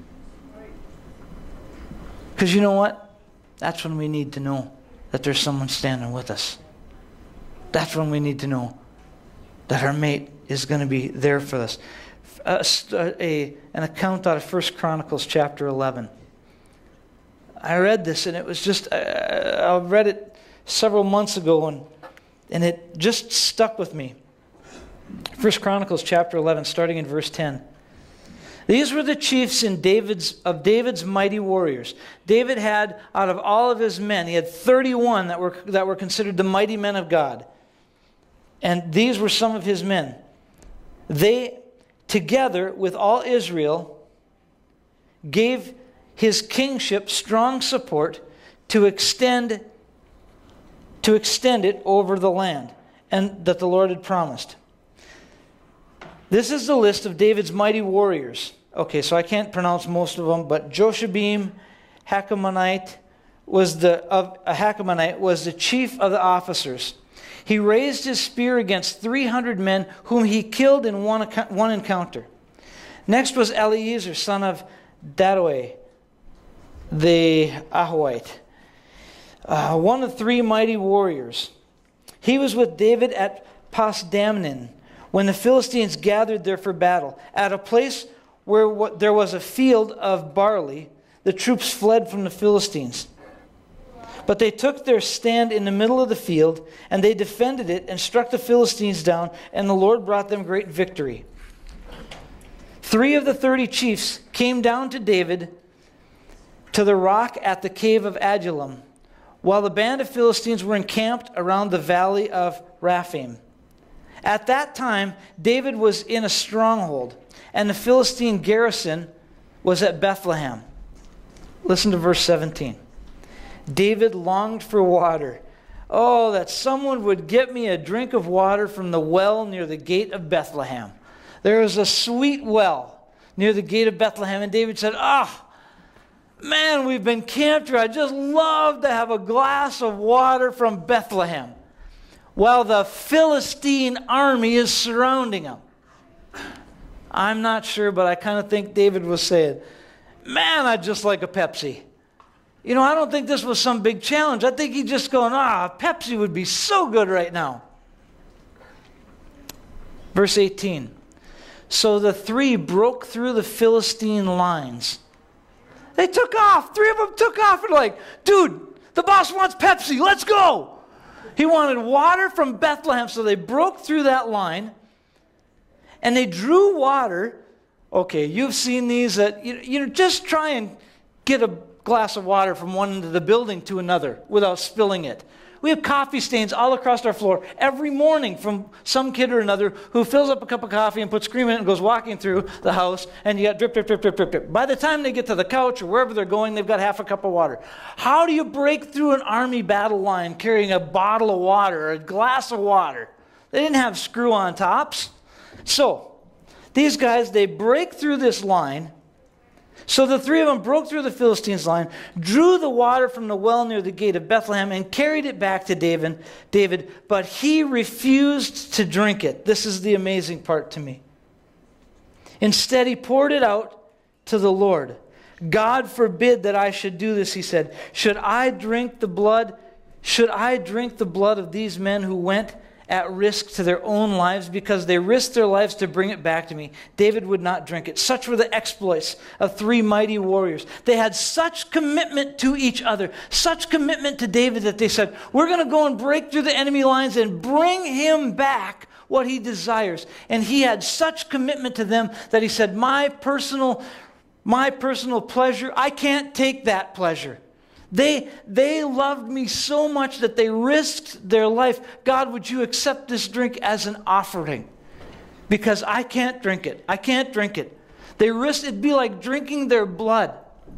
Because you know what? That's when we need to know that there's someone standing with us. That's when we need to know that our mate is going to be there for us. A, a, an account out of First Chronicles chapter eleven. I read this and it was just, uh, I read it several months ago and, and it just stuck with me. First Chronicles chapter eleven, starting in verse ten. These were the chiefs in David's of David's mighty warriors. David had, out of all of his men, he had thirty-one that were that were considered the mighty men of God. And these were some of his men. They, together with all Israel, gave his kingship strong support to extend to extend it over the land, and that the Lord had promised. This is the list of David's mighty warriors. Okay, so I can't pronounce most of them, but Joshabim, Hakamonite, was the of a Hakamonite was the chief of the officers. He raised his spear against three hundred men, whom he killed in one one encounter. Next was Eliezer, son of Dadoe, the Ahoite. uh, one of three mighty warriors. He was with David at Pasdamnim when the Philistines gathered there for battle. At a place where what, there was a field of barley, the troops fled from the Philistines. But they took their stand in the middle of the field, and they defended it and struck the Philistines down, and the Lord brought them great victory. Three of the thirty chiefs came down to David to the rock at the cave of Adullam, while the band of Philistines were encamped around the valley of Rephaim. At that time, David was in a stronghold, and the Philistine garrison was at Bethlehem. Listen to verse seventeen. David longed for water. Oh, that someone would get me a drink of water from the well near the gate of Bethlehem. There was a sweet well near the gate of Bethlehem, and David said, ah, man, we've been camped here. I'd just love to have a glass of water from Bethlehem while the Philistine army is surrounding them. I'm not sure, but I kind of think David was saying, man, I'd just like a Pepsi. You know, I don't think this was some big challenge. I think he's just going, ah, Pepsi would be so good right now. Verse eighteen. So the three broke through the Philistine lines. They took off. Three of them took off and like, dude, the boss wants Pepsi. Let's go. He wanted water from Bethlehem, so they broke through that line, and they drew water. Okay, you've seen these. That you, you know, just try and get a glass of water from one end of the building to another without spilling it. We have coffee stains all across our floor every morning from some kid or another who fills up a cup of coffee and puts cream in it and goes walking through the house, and you got drip, drip, drip, drip, drip, drip. By the time they get to the couch or wherever they're going, they've got half a cup of water. How do you break through an army battle line carrying a bottle of water or a glass of water? They didn't have screw-on tops. So these guys, they break through this line. So the three of them broke through the Philistines' line, drew the water from the well near the gate of Bethlehem, and carried it back to David, David, but he refused to drink it. This is the amazing part to me. Instead, he poured it out to the Lord. God forbid that I should do this, he said. Should I drink the blood? Should I drink the blood of these men who went at risk to their own lives because they risked their lives to bring it back to me? David would not drink it. Such were the exploits of three mighty warriors. They had such commitment to each other, such commitment to David that they said, we're going to go and break through the enemy lines and bring him back what he desires. And he had such commitment to them that he said, my personal, my personal pleasure, I can't take that pleasure. They, they loved me so much that they risked their life. God, would you accept this drink as an offering? Because I can't drink it. I can't drink it. They risked, it'd be like drinking their blood.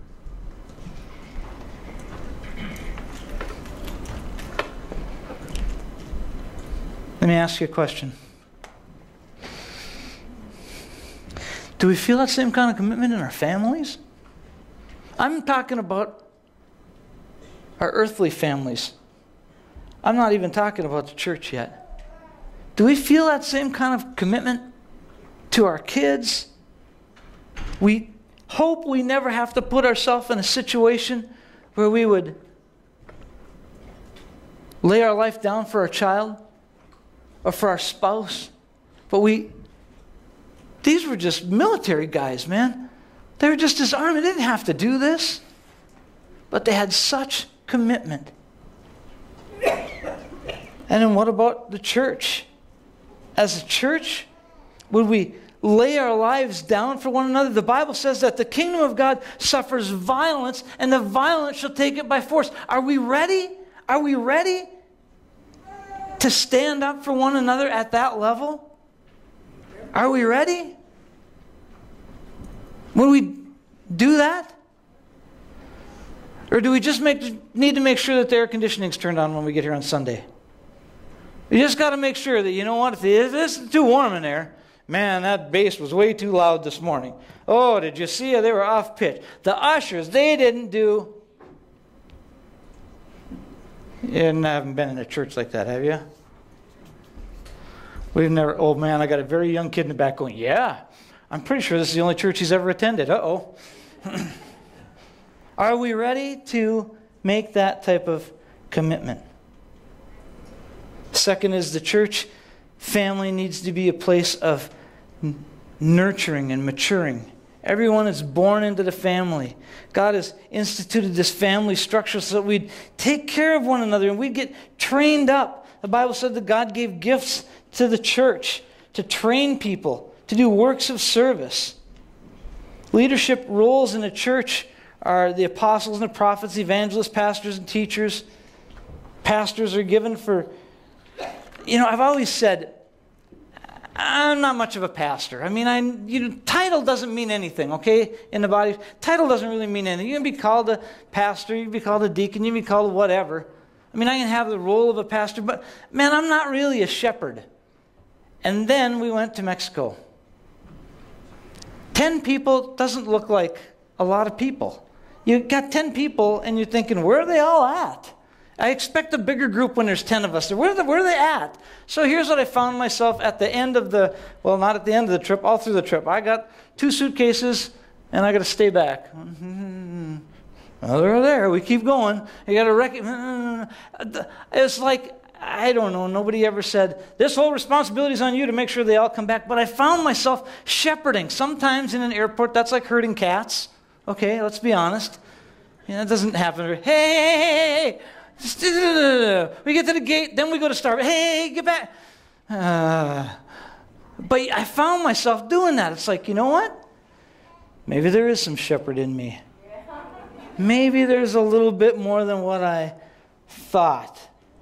Let me ask you a question. Do we feel that same kind of commitment in our families? I'm talking about our earthly families. I'm not even talking about the church yet. Do we feel that same kind of commitment to our kids? We hope we never have to put ourselves in a situation where we would lay our life down for our child or for our spouse. But we, these were just military guys, man. They were just disarmed. They didn't have to do this. But they had such commitment. And then what about the church? As a church, would we lay our lives down for one another? The Bible says that the kingdom of God suffers violence, and the violent shall take it by force. Are we ready? Are we ready to stand up for one another at that level? Are we ready? Would we do that? Or do we just make, need to make sure that the air conditioning's turned on when we get here on Sunday? You just got to make sure that, you know what, if this is too warm in there, man, that bass was way too loud this morning. Oh, did you see? They were off pitch. The ushers, they didn't do. You haven't been in a church like that, have you? We've never, oh man, I got a very young kid in the back going, yeah, I'm pretty sure this is the only church he's ever attended. Uh-oh. Are we ready to make that type of commitment. Second is the church family needs to be a place of n- nurturing and maturing. Everyone is born into the family. God has instituted this family structure so that we'd take care of one another and we'd get trained up. The Bible said that God gave gifts to the church to train people, to do works of service. Leadership roles in a church are the apostles and the prophets, evangelists, pastors and teachers. Pastors are given for, you know, I've always said, I'm not much of a pastor. I mean, I you know, title doesn't mean anything, okay, in the body. Title doesn't really mean anything. You can be called a pastor, you can be called a deacon, you can be called whatever. I mean, I can have the role of a pastor, but man, I'm not really a shepherd. And then we went to Mexico. Ten people doesn't look like a lot of people. You got ten people and you're thinking, where are they all at? I expect a bigger group when there's ten of us. Where are, they, where are they at? So here's what I found myself at the end of the, well, not at the end of the trip, all through the trip. I got two suitcases and I got to stay back. Mm-hmm. Well, they're there. We keep going. You got to recognize. It's like, I don't know, nobody ever said, this whole responsibility is on you to make sure they all come back. But I found myself shepherding. Sometimes in an airport, that's like herding cats. Okay, let's be honest. You know, it doesn't happen. Hey, hey, hey, hey. We get to the gate, then we go to Starbucks. Hey, get back. Uh, but I found myself doing that. It's like, you know what? Maybe there is some shepherd in me. Maybe there's a little bit more than what I thought.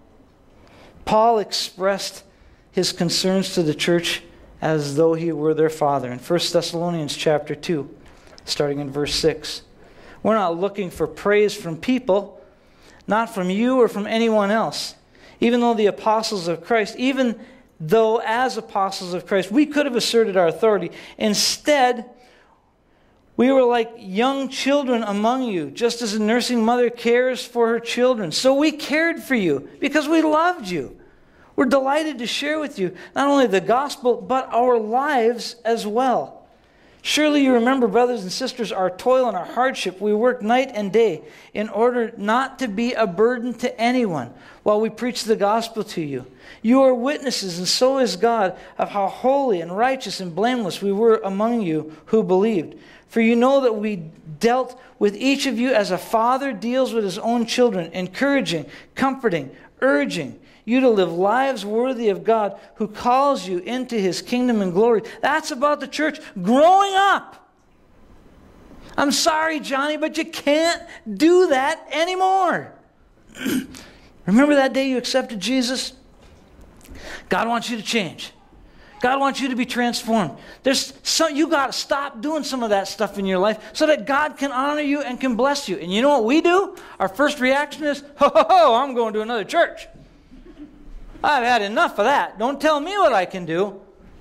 Paul expressed his concerns to the church as though he were their father. In First Thessalonians chapter two, starting in verse six. We're not looking for praise from people, not from you or from anyone else. Even though the apostles of Christ, even though as apostles of Christ, we could have asserted our authority. Instead, we were like young children among you, just as a nursing mother cares for her children. So we cared for you because we loved you. We're delighted to share with you not only the gospel, but our lives as well. Surely you remember, brothers and sisters, our toil and our hardship. We work night and day in order not to be a burden to anyone while we preach the gospel to you. You are witnesses, and so is God, of how holy and righteous and blameless we were among you who believed. For you know that we dealt with each of you as a father deals with his own children, encouraging, comforting, urging you to live lives worthy of God who calls you into his kingdom and glory. That's about the church growing up. I'm sorry, Johnny, but you can't do that anymore. Remember that day you accepted Jesus? God wants you to change. God wants you to be transformed. There's some, you got to stop doing some of that stuff in your life so that God can honor you and can bless you. And you know what we do? Our first reaction is, ho, ho, ho, I'm going to another church. I've had enough of that. Don't tell me what I can do.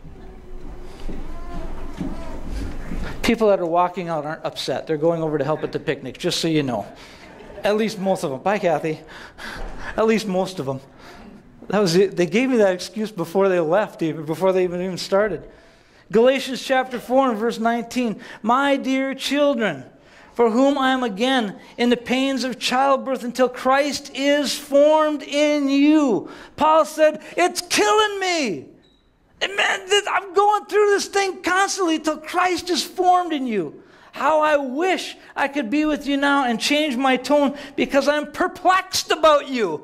People that are walking out aren't upset. They're going over to help at the picnic, just so you know. At least most of them. Bye, Kathy. At least most of them. That was it. They gave me that excuse before they left, even before they even, even started. Galatians chapter four and verse nineteen. My dear children, for whom I am again in the pains of childbirth until Christ is formed in you. Paul said, it's killing me. And man, I'm going through this thing constantly until Christ is formed in you. How I wish I could be with you now and change my tone because I'm perplexed about you.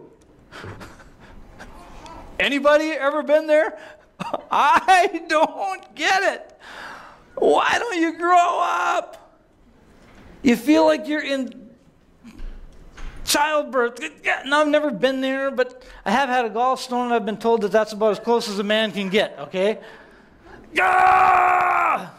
Anybody ever been there? I don't get it. Why don't you grow up? You feel like you're in childbirth. No, I've never been there, but I have had a gallstone, and I've been told that that's about as close as a man can get, okay? Ah!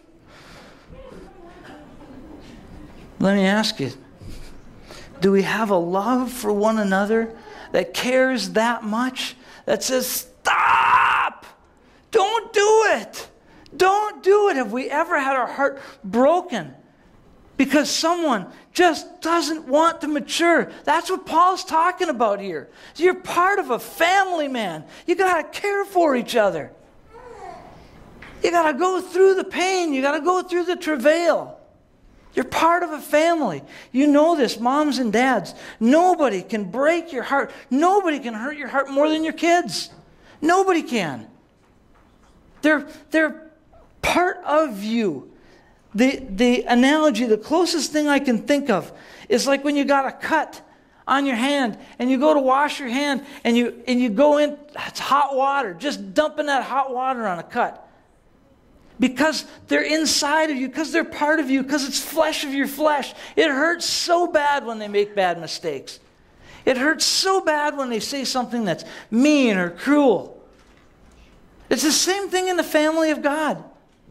Let me ask you, do we have a love for one another that cares that much? That says, stop! Don't do it! Don't do it! Have we ever had our heart broken because someone just doesn't want to mature? That's what Paul's talking about here. So you're part of a family, man. You got to care for each other. You got to go through the pain. You got to go through the travail. You're part of a family. You know this, moms and dads. Nobody can break your heart. Nobody can hurt your heart more than your kids. Nobody can. They're, they're part of you. The, the analogy, the closest thing I can think of is like when you got a cut on your hand and you go to wash your hand and you, and you go in, it's hot water, just dumping that hot water on a cut. Because they're inside of you, because they're part of you, because it's flesh of your flesh. It hurts so bad when they make bad mistakes. It hurts so bad when they say something that's mean or cruel. It's the same thing in the family of God.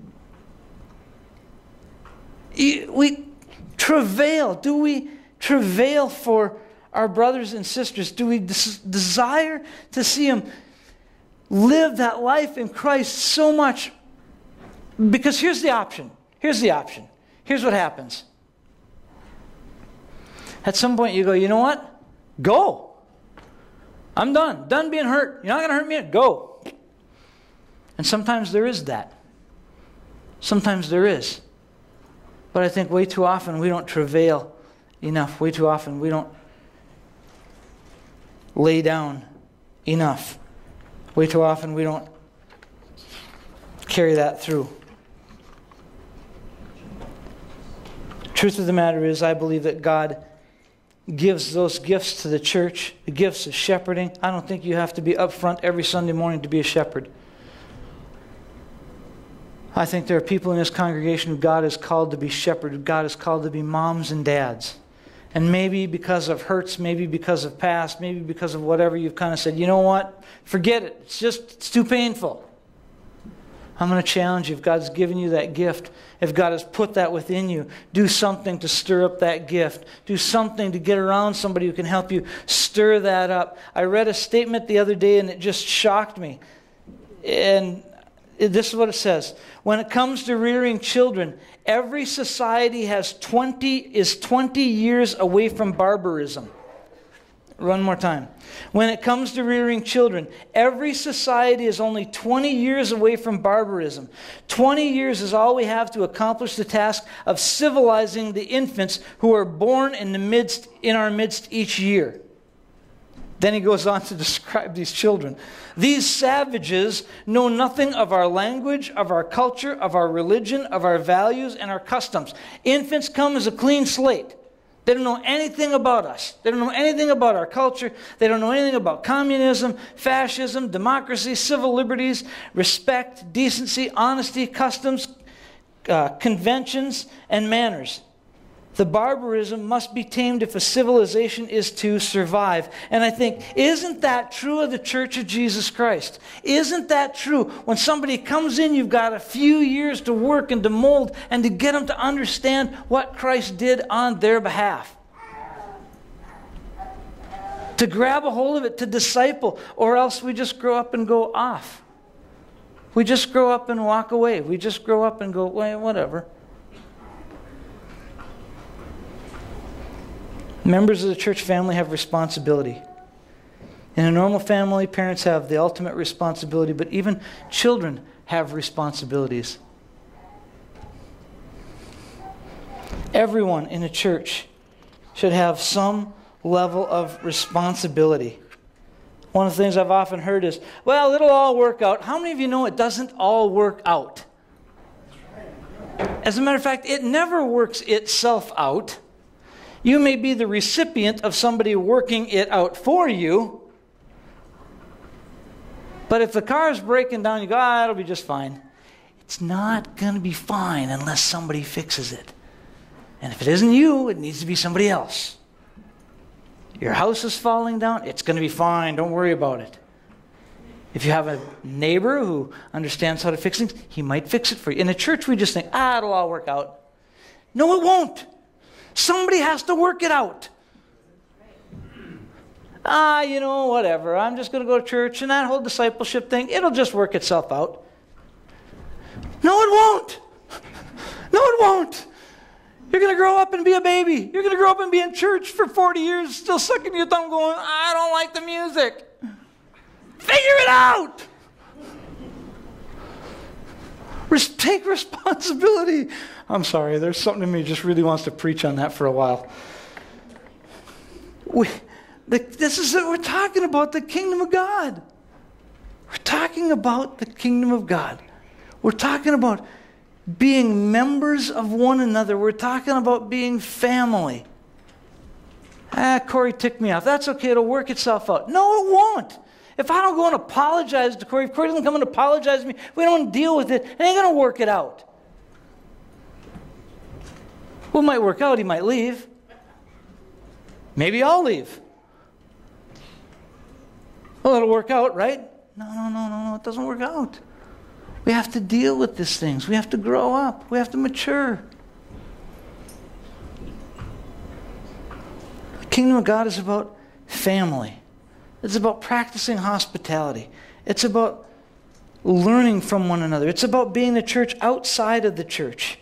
We travail. Do we travail for our brothers and sisters? Do we des- desire to see them live that life in Christ so much? Because here's the option. Here's the option. Here's what happens. At some point you go, you know what? Go. I'm done. Done being hurt. You're not going to hurt me. Go. And sometimes there is that. Sometimes there is. But I think way too often we don't travail enough. Way too often we don't lay down enough. Way too often we don't carry that through. Truth of the matter is, I believe that God gives those gifts to the church, the gifts of shepherding. I don't think you have to be up front every Sunday morning to be a shepherd. I think there are people in this congregation who God has called to be shepherds, who God has called to be moms and dads. And maybe because of hurts, maybe because of past, maybe because of whatever, you've kind of said, you know what, forget it. It's just, it's too painful. I'm going to challenge you. If God's given you that gift, if God has put that within you, do something to stir up that gift. Do something to get around somebody who can help you stir that up. I read a statement the other day and it just shocked me. And this is what it says. When it comes to rearing children, every society has twenty is twenty years away from barbarism. One more time. When it comes to rearing children, every society is only twenty years away from barbarism. twenty years is all we have to accomplish the task of civilizing the infants who are born in the midst, in our midst each year. Then he goes on to describe these children. These savages know nothing of our language, of our culture, of our religion, of our values, and our customs. Infants come as a clean slate. They don't know anything about us. They don't know anything about our culture. They don't know anything about communism, fascism, democracy, civil liberties, respect, decency, honesty, customs, uh, conventions, and manners. The barbarism must be tamed if a civilization is to survive. And I think, isn't that true of the Church of Jesus Christ? Isn't that true? When somebody comes in, you've got a few years to work and to mold and to get them to understand what Christ did on their behalf. To grab a hold of it, to disciple, or else we just grow up and go off. We just grow up and walk away. We just grow up and go, well, whatever. Members of the church family have responsibility. In a normal family, parents have the ultimate responsibility, but even children have responsibilities. Everyone in a church should have some level of responsibility. One of the things I've often heard is, well, it'll all work out. How many of you know it doesn't all work out? As a matter of fact, it never works itself out. You may be the recipient of somebody working it out for you. But if the car is breaking down, you go, ah, it'll be just fine. It's not going to be fine unless somebody fixes it. And if it isn't you, it needs to be somebody else. Your house is falling down, it's going to be fine. Don't worry about it. If you have a neighbor who understands how to fix things, he might fix it for you. In a church, we just think, ah, it'll all work out. No, it won't. Somebody has to work it out. Ah, you know, whatever. I'm just going to go to church and that whole discipleship thing, it'll just work itself out. No, it won't. No, it won't. You're going to grow up and be a baby. You're going to grow up and be in church for forty years, still sucking your thumb going, I don't like the music. Figure it out. Res- take responsibility I'm sorry. There's something in me just really wants to preach on that for a while. We, the, this is we're talking about the kingdom of God. We're talking about the kingdom of God. We're talking about being members of one another. We're talking about being family. Ah, Corey ticked me off. That's okay. It'll work itself out. No, it won't. If I don't go and apologize to Corey, if Corey doesn't come and apologize to me, we don't deal with it, it ain't going to work it out. Well, it might work out. He might leave. Maybe I'll leave. Well, it'll work out, right? No, no, no, no, no. It doesn't work out. We have to deal with these things. We have to grow up. We have to mature. The kingdom of God is about family. It's about practicing hospitality. It's about learning from one another. It's about being the church outside of the church.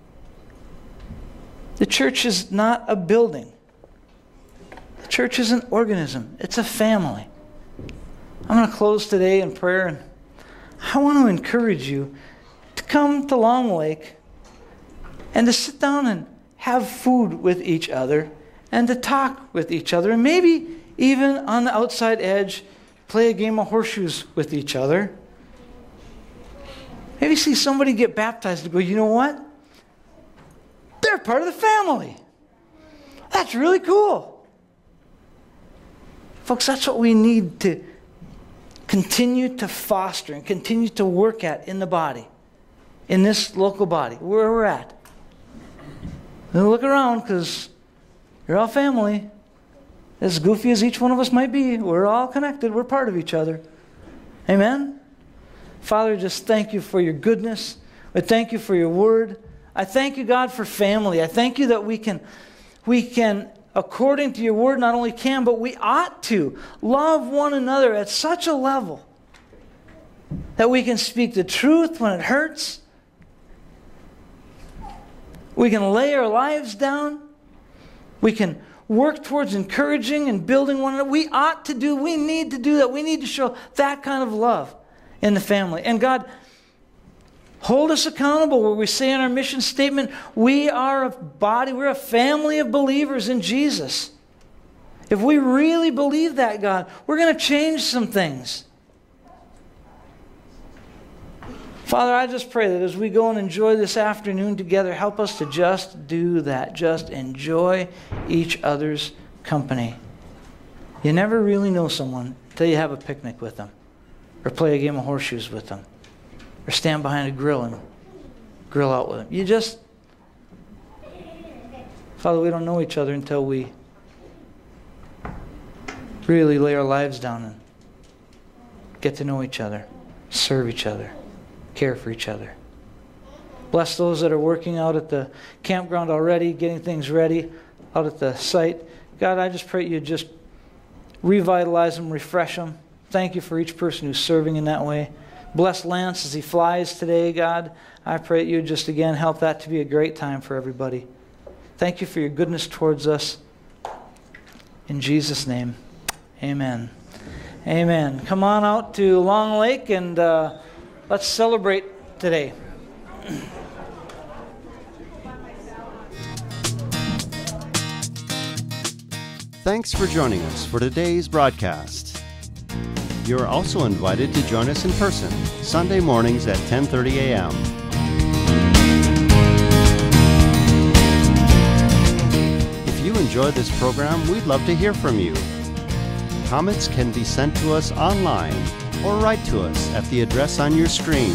The church is not a building. The church is an organism. It's a family. I'm going to close today in prayer, and I want to encourage you to come to Long Lake and to sit down and have food with each other and to talk with each other, and maybe even on the outside edge, play a game of horseshoes with each other. Maybe see somebody get baptized and go, you know what? They're part of the family. That's really cool. Folks, that's what we need to continue to foster and continue to work at in the body, in this local body, where we're at. And look around, because you're all family. As goofy as each one of us might be, we're all connected. We're part of each other. Amen? Father, just thank you for your goodness. I thank you for your word. I thank you, God, for family. I thank you that we can, we can, according to your word, not only can, but we ought to love one another at such a level that we can speak the truth when it hurts. We can lay our lives down. We can work towards encouraging and building one another. We ought to do, we need to do that. We need to show that kind of love in the family. And God, hold us accountable where we say in our mission statement, we are a body, we're a family of believers in Jesus. If we really believe that, God, we're going to change some things. Father, I just pray that as we go and enjoy this afternoon together, help us to just do that. Just enjoy each other's company. You never really know someone until you have a picnic with them, or play a game of horseshoes with them, or stand behind a grill and grill out with them. You just, Father, we don't know each other until we really lay our lives down and get to know each other, serve each other, care for each other. Bless those that are working out at the campground already, getting things ready out at the site. God, I just pray you just revitalize them, refresh them. Thank you for each person who's serving in that way. Bless Lance as he flies today, God. I pray that you just again help that to be a great time for everybody. Thank you for your goodness towards us. In Jesus' name, amen. Amen. Come on out to Long Lake and uh, let's celebrate today. Thanks for joining us for today's broadcast. You're also invited to join us in person, Sunday mornings at ten thirty a.m. If you enjoy this program, we'd love to hear from you. Comments can be sent to us online or write to us at the address on your screen.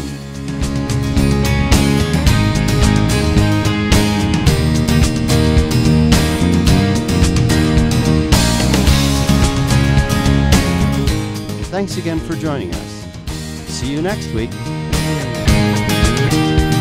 Thanks again for joining us. See you next week.